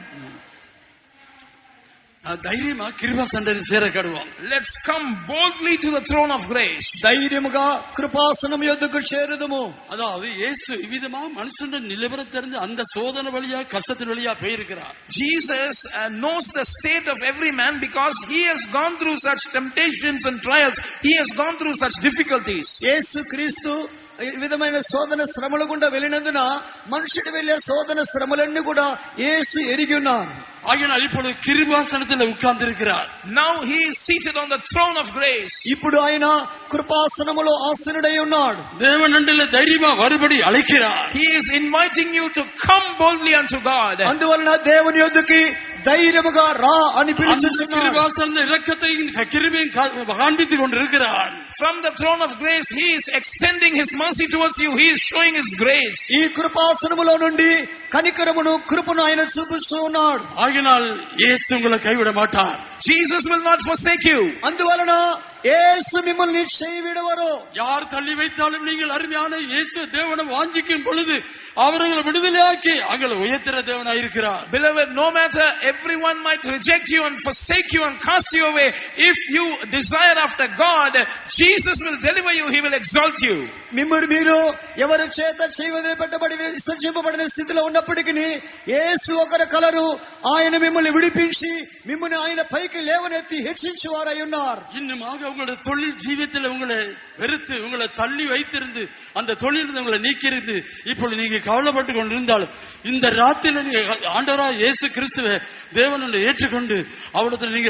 தைரியமா கிருபாசனத்தில் சேர கடவோம். Let's come boldly to the throne of grace. தைரியமுగా కృపాసనం యొద్దకు చేరుదుము. அதாவது இயேசு இவ்விதமா மனுஷன் நிலவரத்தை அறிந்து அந்த சோதனை வழியா கஷ்டத்தின் வழியா போயிருக்கிறார். Jesus knows the state of every man because he has gone through such temptations and trials. He has gone through such difficulties. యేసు క్రీస్తు ఈ విధమైన శోధన శ్రమల గుండా వెళ్ళినందున మనుషుడు వెళ్ళే శోధన శ్రమలన్నీ కూడా యేసు ఎరిగి ఉన్నారు. ஆகினால் இப்பொழுது கிருபாசனத்தில் உட்கார்ந்திருக்கிறார். Now he is seated on the throne of grace. ఇప్పుడు ఆయన కృపాసనములో ఆసీనుడై ఉన్నాడు. தேவனண்டிலே தைரியமா வரும்படி அழைக்கிறார். He is inviting you to come boldly unto God. అందువలన దేవుని యొద్దకి ధైర్యముగా రా అని పిలుచుచున్నాడు. கிருபாசன இரக்கத்தையும் கிருபையும் காண்பித்துக் கொண்டிருக்கிறார். From the throne of grace, he is extending his mercy towards you. He is showing his grace. ఈ కృపాసనములో నుండి కనికరమును కృపను ఆయన చూపిస్తూ ఉన్నాడు. ஆகினால் இயேசு உங்களை கைவிட மாட்டார். Jesus will not forsake you. అందువలన యేసు మిమ్మల్ని చేయి విడవరు. யார் தள்ளி வைத்தாலும் நீங்கள் அருமையான இயேசு தேவனை வாஞ்சிக்கும் பொழுது அவர்களை விடுதலையாக்கி அவங்களை உயர்த்துற தேவனாய் இருக்கிறார். Beloved, no matter everyone might reject you and forsake you and cast you away, if you desire after God, Jesus will deliver you. He will exalt you. మీరు ఎవరి చేత చేయి వదిలిపెట్టబడి విసర్జింపబడిన స్థితిలో ఉన్నప్పటికీ యేసు ఒకరు కలరు. ఆయన మిమ్మల్ని విడిపించి మిమ్మల్ని ఆయన పైకి లేవనెత్తి హెచ్చించి వారై ఉన్నారు. இன்னுமாக உங்களுடைய தொழில் ஜீவியத்தில் உங்களை வெறுத்து உங்களை தள்ளி வைத்திருந்து அந்த தொழிலிருந்து உங்களை நீக்கிருந்து இப்பொழுது நீங்க கவலைப்பட்டு கொண்டிருந்தாலும் இந்த ராத்திரில நீங்க ஆண்டவராய் இயேசு கிறிஸ்துவை தேவனை ஏற்றுக்கொண்டு அவரிடத்தில் நீங்க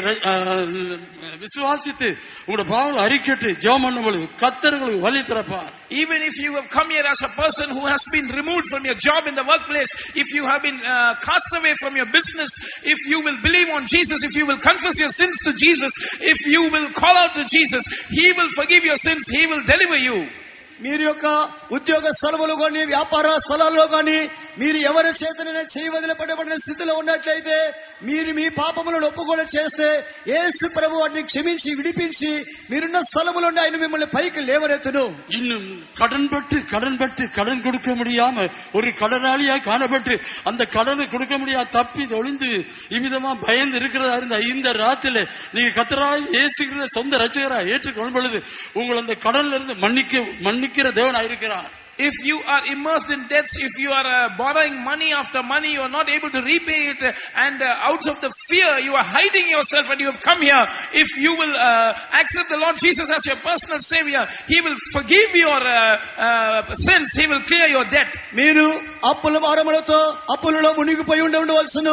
விசுவாசித்து உங்களுடைய பாவங்களை அறிக்கையிட்டு ஜெபம் பண்ணும் பொழுது கர்த்தர் உங்களுக்கு வழி திறப்பார். Even if you have come here as a person who has been removed from your job in the workplace, if you have been cast away from your business, if you will believe on Jesus, if you will confess your sins to Jesus, if you will call out to Jesus, He will forgive your sins, He will deliver you. మీరు యొక్క ఉద్యోగ స్థలములు కానీ వ్యాపార స్థలాల్లో కానీ మీరు ఎవరి చేతనైనా చేయి వదిలిపెట్టబడిన స్థితిలో ఉన్నట్లయితే మీరు మీ పాపములను ఒప్పుకొని చేస్తే యేసు ప్రభు వాటిని క్షమించి విడిపించి మీరున్న స్థలములో ఆయన మిమ్మల్ని పైకి లేవనెత్తును. இன்னும் கடன் கொடுக்க முடியாம ஒரு கடனாளியா காணப்பட்டு அந்த கடனை கொடுக்க முடியாம தப்பி ஒளிந்து இவ்விதமா பயந்து இருக்கிறதா இருந்த இந்த ராத்திரில நீங்க கர்த்தராய் இயேசு கிறிஸ்துவை சொந்த ரட்சகராய் ஏற்றுக்கொள்ளும் பொழுது உங்களை அந்த கடன்ல இருந்து மன்னிக்கிற தேவனாய் இருக்கிறார். If you are immersed in debts, if you are borrowing money after money, you are not able to repay it, and out of the fear you are hiding yourself and you have come here, if you will accept the Lord Jesus as your personal Savior, He will forgive your sins, He will clear your debt. మీరు అప్పుల భారములతో అప్పులలో మునిగిపోయి ఉండవలసిన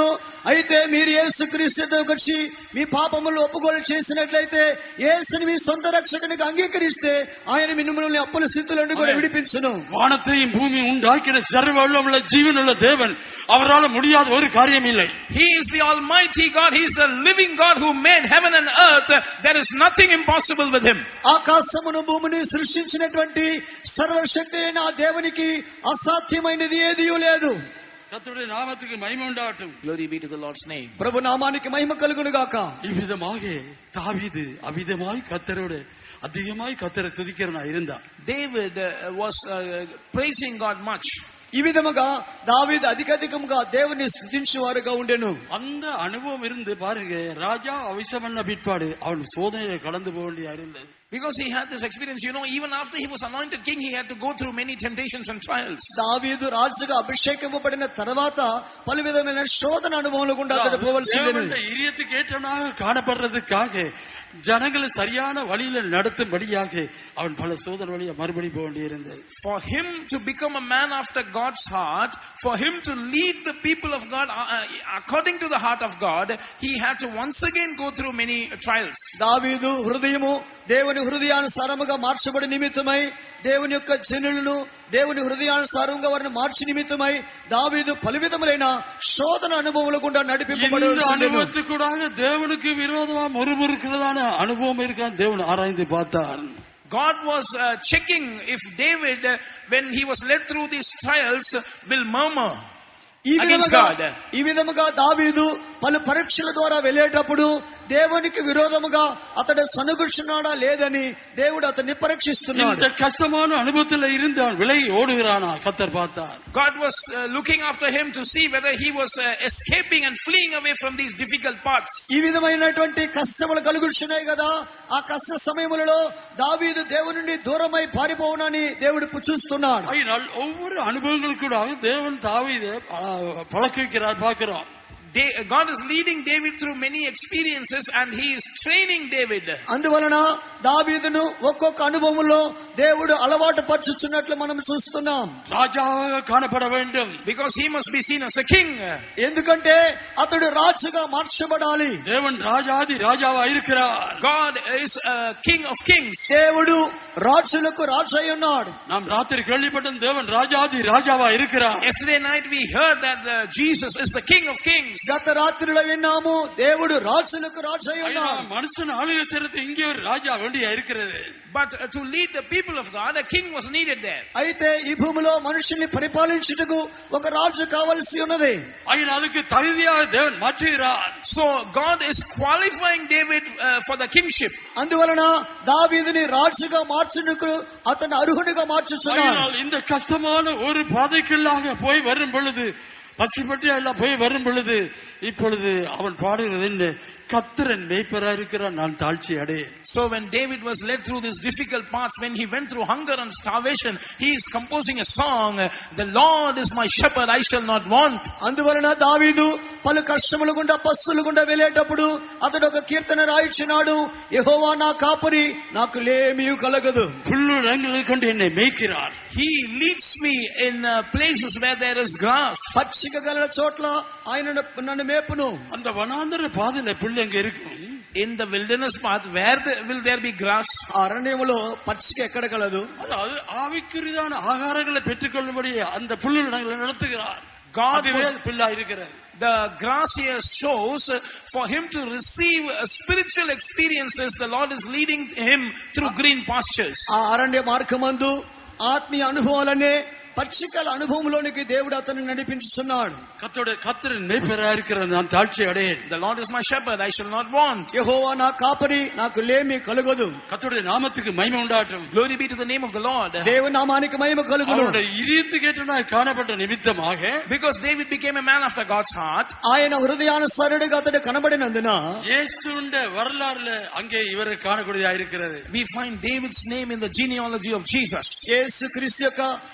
అయితే మీరు యేసుక్రీస్తుతో వచ్చి మీ పాపములు ఒప్పుకోలు చేసినట్లయితే యేసుని మీ సొంత రక్షకునిగా అంగీకరిస్తే ఆయన మిమ్మల్ని అప్పుల స్థితిలో నుండి కూడా విడిపించును. வானத்தையும் பூமி உண்டாக்கின சர்வ வல்லமையுள்ள ஜீவனுள்ள தேவன், அவரால் முடியாத ஒரு காரியம் இல்லை. He is the Almighty God. He is the living God who made heaven and earth. There is nothing impossible with him. ఆకాశమును భూమిని సృష్టించినటువంటి సర్వశక్తి అయిన ఆ దేవునికి అసాధ్యమైనది ఏదీ లేదు. கர்த்தருடைய நாமத்துக்கு மகிமை உண்டாகட்டும். Glory be to the Lord's name. ప్రభు నామానికి మహిమ కలుగును గాక. இவ்விதமாக தாவீது அவ்விதமாய் கர்த்தரோடு அதிகமாய் கர்த்தரை துதிக்கிறவனா இருந்தான். David was praising God much. ఈ విధముగా దావీదు అధికముగా దేవుని స్తుతించువారుగా ఉండెను. அந்த அனுபவம் இருந்து பாருங்க, ராஜா அபிஷேகம் பண்ண பிற்பாடு அவன் சோதனையை கடந்து போக வேண்டிய இருந்தது. Because he had this experience, even after he was anointed king, he had to go through many temptations and trials. దావీదు రాజుగా అభిషేకింపబడిన తర్వాత పలు విధమైన శోధన అనుభవాలు గుండా అతడు పోవలసింది. தேவனுடைய இதயத்துக்கு ஏற்றவனாக காணப்படுறதுக்காக ஜனங்களை சரியான வழியில நடத்தும்படியாக அவன் பல சோதனை வழியை மறுபடி போக வேண்டியிருந்தது. For him to become a man after God's heart, for him to lead the people of God according to the heart of God, he had to once again go through many trials. దావీదు హృదయము దేవుని హృదయానుసారముగా మార్చబడి నిమిత్తమై, దేవుని యొక్క జనులను దేవుని హృదయానుసారంగా వారిని మార్చి నిమిత్తమై దావీదు పలు విధములైన శోధన అనుభవముల గుండా నడిపింపబడవలసి అనుభవத்துக்கு கூட தேவனுக்கு விரோதமா முறுமுறுக்கிறதான அனுபவம் இருக்கான் தேவன் ஆராய்ந்து பார்த்தார். God was checking if David, when he was led through these trials, will murmur against God. ఈ విధముగా దావీదు పలు పరీక్షల ద్వారా వెళ్ళేటప్పుడు దేవునికి విరోధముగా అతడు సనుగుచున్నాడా లేదని దేవుడు అతన్ని పరీక్షిస్తున్నాడు. இந்த கஷ்டமான அனுபவத்தில் இருந்து அவன் விலகி ஓடுகிறானா கர்த்தர் பார்த்தார். God was looking after him to see whether he was escaping and fleeing away from these difficult parts. ఈ విధమైనటువంటి కష్టములు కలుగుచున్నాయి కదా, ఆ కష్ట సమయములలో దావీదు దేవుని నుండి దూరమై పారిపోవునని దేవుడు చూస్తున్నాడు. அதனால் ஒவ்வொரு அனுபவங்களுக்கும் கூட தேவன் தாவீதை பழக்க வைக்கிறார் பார்க்கிறோம். God is leading David through many experiences and he is training David. అందువలన దావీదును ఒక్కొక్క అనుభవంలో దేవుడు అలవాటు పరుచుచున్నట్లు మనం చూస్తున్నాం. రాజాగా కాణపడ வேண்டும், because he must be seen as a king. ఎందుకంటే అతడు రాజుగా మార్చబడాలి. தேவன் ராஜாதி ராஜாவா இருக்கிறார். God is a king of kings. దేవుడు రాజులకు రాజు అయి ఉన్నాడు. நாம் ராத்திரி கேள்விப்பட்டோம், தேவன் ராஜாதி ராஜாவா இருக்கிறார். Yesterday night we heard that Jesus is the king of kings. గత రాత్రిలో విన్నాము దేవుడు రాజులకు రాజు అయి ఉన్నాడు. మనుషుని ఆளுகை செய்யறது இங்கே ஒரு ராஜா வேண்டியா இருக்கிறது. But to lead the people of God, a king was needed there. అయితే ఈ భూమిలో మనుషుల్ని పరిపాలించుటకు ఒక రాజు కావాల్సి ఉన్నది. ఆయన அதுக்கு தகுதியாக தேவன் மாற்றுகிறார். So God is qualifying David for the kingship. అందువలన దావీదుని రాజుగా మార్చుటకు అతను అర్హునిగా మార్చుచున్నాడు. இந்த కష్టமான ஒரு பாதைக்குள்ளாக போய் வரும் பொழுது, பசிப்பட்டு எல்லாம் போய் வரும் பொழுது, இப்பொழுது அவன் பாடுகிறது என்ன, கர்த்தரன் மேய்ப்பரா இருக்கிறார், நான் தாழ்ச்சி அடையேன். So when David was led through these difficult parts, when he went through hunger and starvation, he is composing a song, the Lord is my shepherd, I shall not want. అందువలన దావీదు పలు కష్టములు గుండా పస్తులు గుండా వెళ్ళేటప్పుడు అతడు ఒక కీర్తన రాయించినాడు, యెహోవా నా కాపరి, నాకు లేమియు కలగదు. పుల్లులంగలను கொண்டு என்னை மேய்க்கிறார். He leads me in places where there is grass. పచ్చిక గల చోట్ల ఆయన నన్ను మేపును. அந்த வனாந்தர பாதையில புல்லு எங்க இருக்கும்? In the wilderness path, where will there be grass? అరణ్యములో పచ్చిక ఎక్కడ కలదు? அதாவது ஆவிக்குரியதான ஆகாரங்களை பெற்றுக்கொள்ளும்படி அந்த புல்லுலங்களை நடத்துகிறார். God was, புல்லா இருக்கிறது. the grass here shows for him to receive spiritual experiences. The Lord is leading him through green pastures. ఆ అరణ్య మార్గమందు ఆత్మీయ అనుభవాలనే పచ్చికల అనుభవంలోనికి దేవుడు అతన్ని నడిపించుచున్నాడు. கர்த்தரின் மேய்ப்பரா இருக்கிறார், நான் தாழ்ச்சி அடையேன். The Lord is my shepherd, I shall not want. యెహోవా నా కాపరి, నాకు లేమి కలుగదు. கர்த்தருடைய நாமத்துக்கு மகிமை உண்டாகட்டும். Glory be to the name of the Lord. దేవుని నామానికి మహిమ కలుగును. அவருடைய இதயத்துக்கு ஏற்றவனாய் காணப்பட்ட நிமித்தமாக, Because David became a man after God's heart, ఆయన హృదయానుసారుడిగా అతడు కనబడినందున இயேசுவின் வரலாறுல அங்கே இவரை காணக்கூடியதா இருக்கிறது. we find David's name in the genealogy of Jesus. యేసు క్రీస్తు యొక్క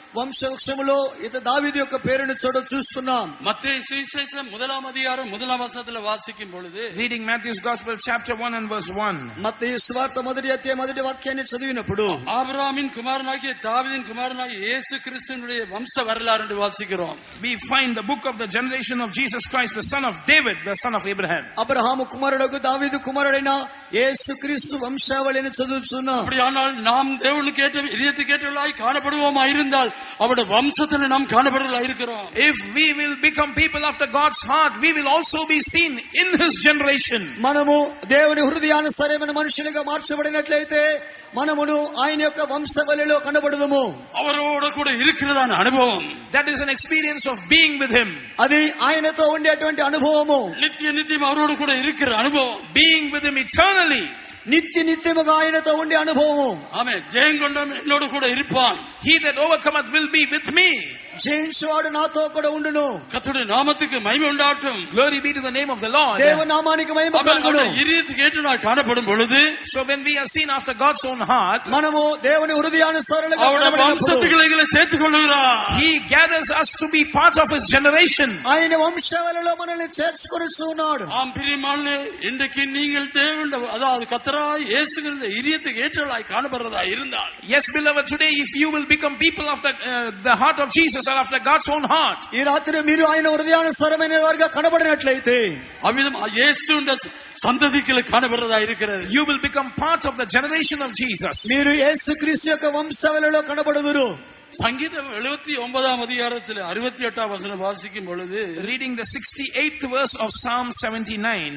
వంశవృక్షములో దావీదు యొక్క పేరును చూస్తున్నాం. மத்தேயு சுவிசேஷம் 1ஆம் அதிகாரம் 1ஆம் வசனத்துல வாசிக்கும் பொழுது, reading Matthew's Gospel chapter 1 and verse 1. మత్తయి సువార్త 1వ అధ్యాయం 1వ వాక్యాన్ని చదివినప్పుడు ஆபிரகாமின் குமாரனாகிய தாவீதின் குமாரனாகிய இயேசு கிறிஸ்துவினுடைய வம்ச வரலாறு என்று வாசிக்கிறோம். We find the book of the generation of Jesus Christ, the son of David, the son of Abraham. Abraham కుమారుడగు దావీదు కుమారుడైన యేసుక్రీస్తు వంశావళిని చదువుతున్నాం. அப்படியானால் நாம் தேவனுக்கு ஏற்ற இதயத்துக்கு ஏற்றவர்களாய் காணப்படுவோமா இருந்தால் அவருடைய வம்சத்தில் நாம் காணப்படுவர்களாய் இருக்கிறோம். If we will become people after God's heart, we will also be seen in his generation. మనము దేవుని హృదయానుసారమైన మనుషులుగా మార్చబడినట్లయితే మనమును ఆయన యొక్క వంశవళిలో కనబడదుము. அவரோடு கூட இருக்கிறதான அனுபవం, that is an experience of being with him. అది ఆయనతో ఉండేటువంటి అనుభవము, நித்தியம் அவரோடு கூட இருக்கிற அனுபవం, being with him eternally. నిత్యముగా ఆయనతో ఉండే అనుభవము. ఆమేన్. జయం கொண்டவன் என்னோடு கூட இருப்பான். He that overcometh will be with me. జయించువాడు నాతో కూడా ఉండును. கர்த்தருடைய நாமத்துக்கு மகிமை உண்டாகட்டும். Glory be to the name of the Lord. దేవనామానికి మహిమ కలుగును. இதயத்துக்கு ஏற்றவர்களாய் காணப்படும் பொழுது, so when we are seen after God's own heart, మనము దేవుని హృదయానుసారులుగా அவருடைய వంశத்துகளை சேர்த்துக் கொள்கிறார். he gathers us to be part of his generation. ఆయన వంశవళిలో మనల్ని చేర్చుకొనుచున్నాడు. ஆம் பிரியமானவர்களே, இன்றைக்கு நீங்கள் தேவனுடைய அதாவது கர்த்தராய் இயேசு கிறிஸ்துவின் இதயத்துக்கு ஏற்றவர்களாய் காணப்படுறதா இருந்தால், yes beloved, today if you will become people after the heart of Jesus or after God's own heart, ఈ రాత్రి మీరు ఆయన హృదయానుసారమైన వారుగా కనబడినట్లయితే அவ்விதம் இயேசுவின் சந்ததிக்கு காணப்படுறதா இருக்கிறது. you will become part of the generation of Jesus. మీరు యేసుక్రీస్తు యొక్క వంశవళిలో కనబడుదురు. சங்கீதம் 79ஆம் அதிகாரத்தில் 68ஆம் வசனம் வாசிக்கும் பொழுது, reading the 68th verse of Psalm 79,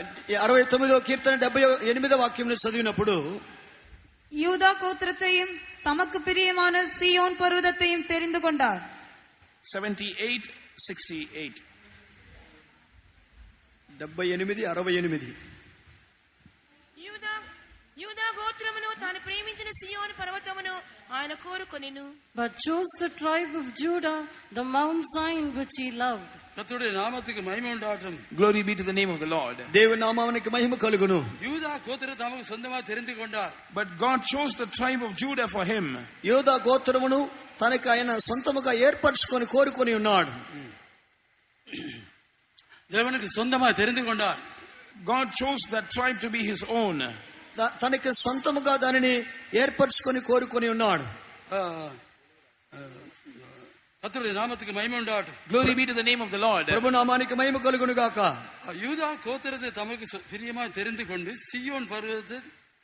69వ కీర్తన 78వ వాక్యంలో చదివినప్పుడు, யூதா கோத்திரத்தையும் தமக்கு பிரியமான சீயோன் பர்வதத்தையும் தெரிந்து கொண்டார். 78:68 78:68 యూదా గోత్రమును తాను ప్రేమించిన సియోను పర్వతమును ఆయన కోరుకొనెను. But chose the tribe of Judah, the Mount Zion which he loved. கர்த்தருடைய நாமத்துக்கு மகிமை உண்டாகட்டும். glory be to the name of the Lord. దేవుని నామానికి మహిమ కలుగును. யூதா கோத்திரம் தமக்கு சொந்தமாக தெரிந்து கொண்டார். But God chose the tribe of Judah for him. యూదా గోత్రమును తనకు ఆయన సొంతముగా ఏర్పరచుకొని కోరుకొని ఉన్నాడు. தேவனுக்கு சொந்தமாக தெரிந்து கொண்டார். God chose that tribe to be his own. తనకి సొంతముగా దానిని ఏర్పరచుకొని కోరుకొని ఉన్నాడు. கர்த்தருடைய நாமத்துக்கு மகிமை உண்டாகட்டும். glory be to the name of the Lord. ప్రభు నామానికి మహిమ కలుగును గాక. யூதா கோத்திரத்தை தமக்கு பிரியமாய் தெரிந்து கொண்டு சீயோன் பர்வதத்தை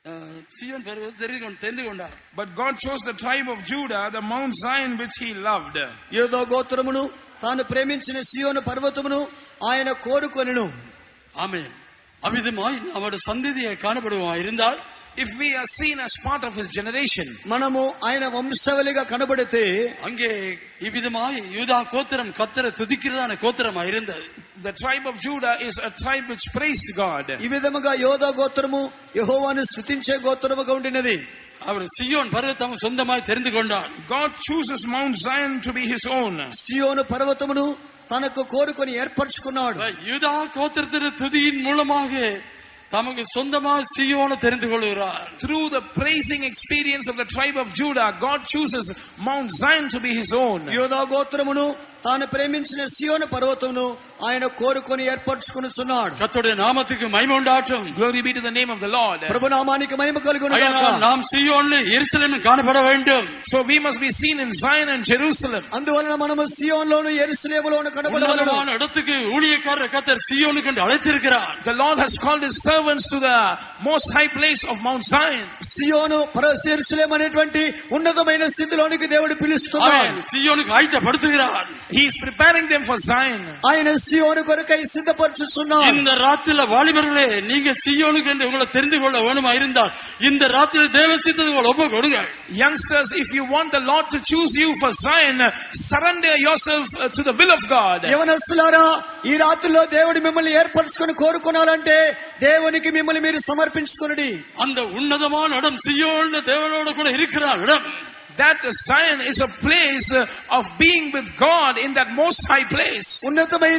தெரிந்து கொண்டார். But God chose the tribe of Judah, the Mount Zion which he loved. యూదా గోత్రమును తాను ప్రేమించిన సియోను పర్వతమును ఆయన కోరుకొనెను. ஆமென். அவ்விதமாய் அவருடைய சந்ததியை காணப்படுவோமா இருந்தால், if we are seen as part of his generation, మనము ఆయన వంశవళిగా కనబడితే அங்கே இவ்விதமாய் யூதா கோத்திரம் கர்த்தரை துதிக்கிறதான கோத்திரமா இருந்தது. the tribe of Judah is a tribe which praised God. ఈ విధముగా యోధా గోత్రము యెహోవాను స్తుతించే గోత్రముగా ఉండినది. அவர் சியோன் பர்வதம் சொந்தமாய் தெரிந்து கொண்டார். God chooses Mount Zion to be his own. సియోను పర్వతమును తనకు కోరుకొని ఏర్పరచుకున్నాడు. யூதா கோத்திரத்தின் துதியின் மூலமாக தமக்கு சொந்தமாக சீயோனை தெரிந்து கொள்கிறார். through the praising experience of the tribe of Judah, God chooses Mount Zion to be his own. యోధా గోత్రమును తాను ప్రేమించిన సియోను పర్వతమును ఆయన కోరుకొని ఏర్పరచుకొనుచున్నాడు. கர்த்தருடைய நாமத்துக்கு மகிமை உண்டாகட்டும். glory be to the name of the Lord. ప్రభు నామానికి మహిమ కలుగును గాక. நாம் சீயோனில் எருசலேமில் காணப்பட வேண்டும். so we must be seen in Zion and Jerusalem. అందువలన మనము సియోన్లోను యెరూషలేములోను కనబడవలెను. உன்னதமான இடத்துக்கு ஊழியக்காரர் கர்த்தர் சீயோனுக்கு என்று அழைத்திருக்கிறார். the Lord has called his servants to the most high place of Mount Zion. సియోను యెరూషలేము అనేటువంటి ఉన్నతమైన స్థితిలోనికి దేవుడు పిలుస్తున్నాడు. సీయోనుకు ஆயத்தப்படுத்துகிறார். he is preparing them for Zion. ఆయన సియోను కొరకై సిద్ధపరచుచున్నాడు. இந்த ராத்திரில வாலிபர்களே, நீங்க சீயோனுக்கு என்று உங்களை தெரிந்து கொள்ள வேணுமா இருந்தால் இந்த ராத்திரி தேவ சித்தத்துக்கு ஒப்பு கொடுங்க. youngsters, if you want the Lord to choose you for Zion, surrender yourself to the will of God. యవనస్తులారా, ఈ రాత్రిలో దేవుడు మిమ్మల్ని ఏర్పరచుకొని కోరుకోవాలంటే దేవునికి మిమ్మల్ని మీరు సమర్పించుకొనుడి. அந்த உன்னதமான இடம் சீயோன் தேவனோடு கூட இருக்கிற இடம். that Zion is a place of being with God in that most high place. ఉన్నతమైన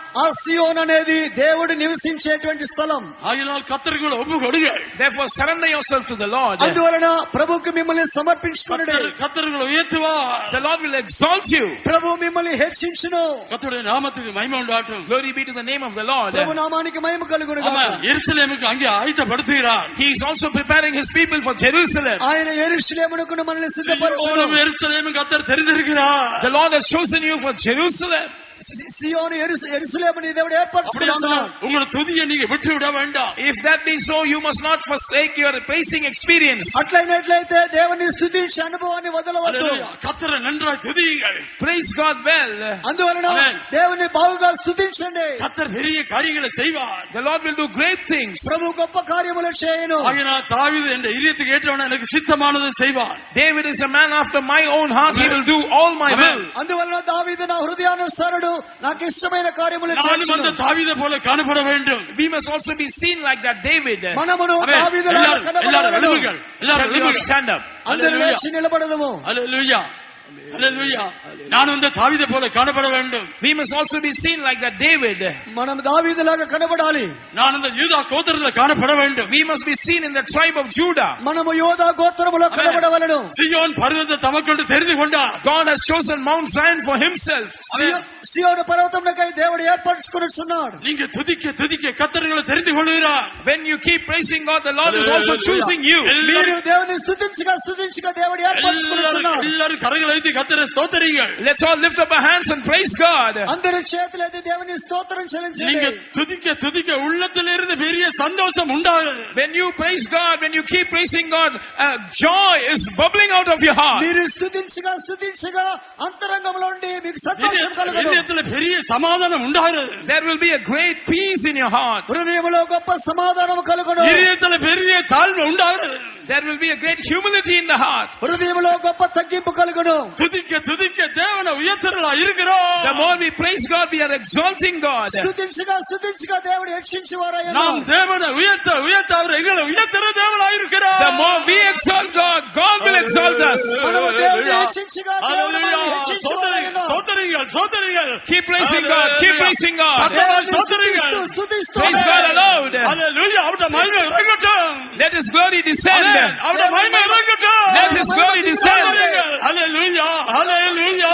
ఆ సియోన్ అనేది దేవుడు నివసించేటువంటి స్థలం. ஆகினால் கர்த்தருக்கு ஒப்பு கொடுங்கள். Therefore surrender yourself to the Lord. అందువలన ప్రభువుకు మిమ్మల్ని సమర్పించుకొనుడి. கர்த்தருக்கு உயர்த்துவார். The Lord will exalt you. ప్రభు మిమ్మల్ని హెచ్చించును. கர்த்தருடைய நாமத்துக்கு மகிமை உண்டாகட்டும். Glory be to the name of the Lord. ప్రభు నామానికి మహిమ కలుగును గాక. ஆமென். எருசலேமுக்கு அங்கே ஆயத்தப்படுத்துகிறார். He is also preparing his people for Jerusalem. ఆయన యెరూషలేమునకు మనల్ని సిద్ధపరచును. எருசலேமுக்கு கர்த்தர் தெரிந்திருக்கிறார். The Lord has chosen you for Jerusalem. సియోను యెరూషలేముని దేవుడు ఏర్పరచుకున్నాడు. உங்க துதியை நீங்க விட்டு விட வேண்டாம். If that be so, you must not forsake your praising experience. అట్లయినట్లయితే దేవుని స్తుతించే అనుభవాన్ని వదలవద్దు. கர்த்தரை நன்றாய் துதியுங்கள். Praise God well. అందువలన దేవుని బాగుగా స్తుతించండి. கர்த்தர் பெரிய காரியங்களை செய்வார். The Lord will do great things. ప్రభు గొప్ప కార్యములు చేయను. ஆகினால் தாவீது என்ற இதயத்துக்கு ஏற்றவன் எனக்கு சித்தமானதை செய்வான். David is a man after my own heart. He will do all my will. అందువలన దావీదు నా హృదయానుసారుడు, నాకు ఇష్టమైన కార్యములు చేయును. మనం దావీదు போல காணப்பட வேண்டும். We must also be seen like that David. మనమును దావీదులాగా కనబడాలి. Shall we stand up? అందరూ లేచి నిలబడదాము. హల్లెలూయా. హల్లెలూయా. நான் இந்த தாவீதை போல காணப்பட வேண்டும். We must also be seen like that David. మనం దావీదులాగా కనబడాలి. நான் இந்த யூதா கோத்திரத்தில் காணப்பட வேண்டும். We must be seen in the tribe of Judah. మనము యోధా గోత్రములో కనబడవలెను. సియోన్ పర్వత తమకొండు தெரிந்து கொண்டார். God has chosen Mount Zion for himself. సియోను పర్వతమునకై దేవుడు ఏర్పరచుకొనుచున్నాడు. நீங்க துதிக்க துதிக்க கர்த்தர்களை தெரிந்து கொள்கிறார். When you keep praising God, the Lord is also choosing you. మీరు దేవుని స్తుతించగా స్తుతించగా దేవుడు ఏర్పరచుకొనుచున్నాడు. எல்லாரும் கரங்களை வைத்து கர்த்தரை ஸ்தோத்திரிங்கள். Let's all lift up our hands and praise God. అందరూ చేతులెత్తి దేవుని స్తోత్రం చెల్లించండి. நீங்க துதிக்க துதிக்க உள்ளத்திலிருந்து பெரிய சந்தோஷம் உண்டாகுது. When you praise God, when you keep praising God, joy is bubbling out of your heart. మీరు స్తుతించగా స్తుతించగా అంతరంగంలో నుండి మీకు సంతోషం కలుగును. இதயத்துல பெரிய சமாதானம் உண்டாகுது. There will be a great peace in your heart. హృదయములో గొప్ప సమాధానం కలుగును. இதயத்துல பெரிய தாழ்மை உண்டாகுது. There will be a great humility in the heart. హృదయములో గొప్ప తగ్గింపు కలుగును. துதிக்க துதிக்க தேவனை உயர்த்தறலா இருக்கிறோம். The more we praise God, we are exalting God. స్తుతించగా స్తుతించగా దేవుడు హెచ్చించువారయ్యను. நாம் தேவனை உயர்த்த உயர்த்த அவர் எங்களை உயர்த்தற தேவனாய் இருக்கிறார். The more we exalt God, God will exalt us. మనము దేవుని హెచ్చించగా దేవుడు మనల్ని హెచ్చించువారయ్యను. சோதரிங்கள் சோதரிங்கள். Keep praising God. Keep praising God. స్తుతిస్తూ స్తుతిస్తూ Praise God aloud. ஹalleluya. அவருடைய மகிமை இறங்கட்டும். Let His glory descend. அவருடைய மகிமை இறங்கட்டும். Let His glory descend. ஹalleluya ஹalleluya.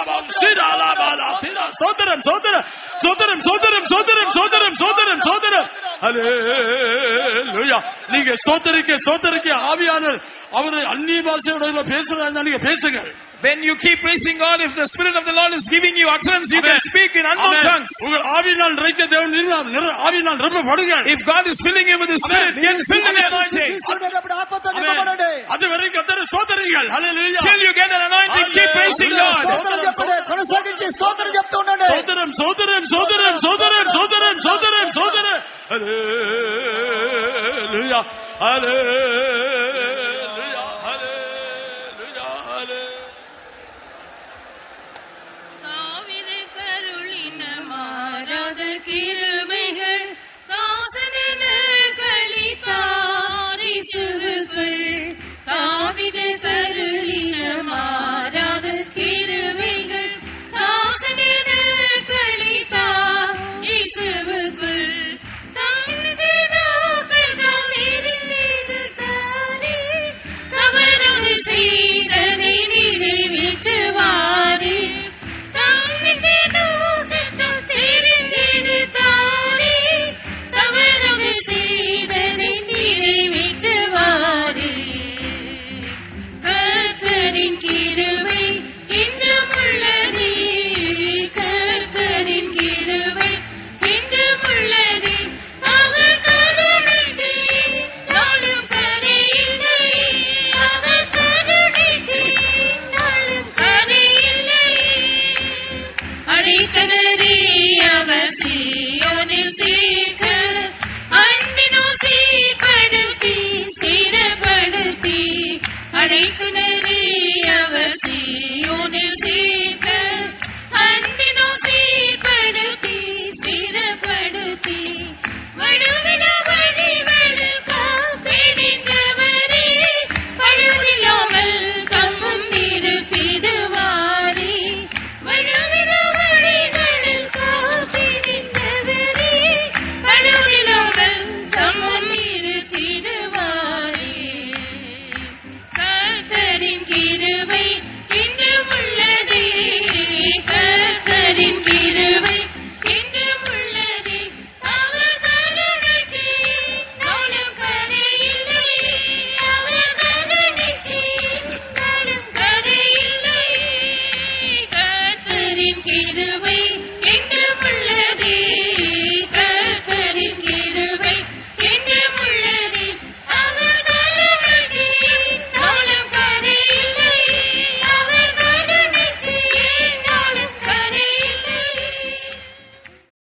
சிராலாபாலா திரா சோதரம் சோதரம் சோதரம் சோதரம் சோதரம் சோதரம் சோதரம் சோதரம். ஹalleluya. நீங்க சோதரிக்க ஆவியானவர் அவர் அந்நிய பாஷையோட பேசுறாங்க, நீங்க பேசுங்க. When you keep praising God, if the Spirit of the Lord is giving you utterance, you can speak in unknown tongues. உங்கள் ஆவியினால் நிறைக்க தேவன் ஆவியினால் நிரப்பப்படுங்கள். If God is filling you with His Spirit, get filled with the anointing. அதுவரை கர்த்தரை ஸ்தோத்திரிங்கள். ஹalleluya. Till you get an anointing, keep praising God. కొనసాగించి స్తోత్రం చెప్తూ ఉండండి. சோதரம் சோதரம் சோதரம் சோதரம் சோதரம் சோதரம் சோதரம். ஹalleluya ஹalleluya ஹalleluya ஹalleluya. காவிரி கருளின மாறாத கிருபைகள் காசனின களித்தாரிசுவுக்குள் காவிரி கருளின மாறாத கிருபைகள் காசனின களித்தாரிசுவுக்குள் தாழ்ந்து நோக்குகள் இருந்தது தானே தவறு செய்ததை நினைவிட்டுவாரே தாழ்ந்து நோக்குகள் தெரிந்தது தானே தவறு செய்ததை நினைவிட்டுவாரே கர்த்தரின் கிருபை என்றும் உள்ளதே கர்த்தரின் கிருபை என்றும் உள்ளதே அவர் கருணைக்கு நாளும் கரையில்லை அவர் கருணைக்கு நாளும் கரையில்லை அழைத்தனரே அவர் சீயோனில் சேர்க்க அன்பினும் சீர்படுத்தி ஸ்திரப்படுத்தி அழைத்தனரே அவர் சீயோனில் சேர்க்க அன்பினும் சீர்படுத்தி ஸ்திரப்படுத்தி வடுவின வழிகளில் காப்பிடின்றவரே பழுதில்லாமல் தம்மும் நிறுத்திடுவாரே வடுவின வழிகளில் காப்பிடின்றவரே கிருபை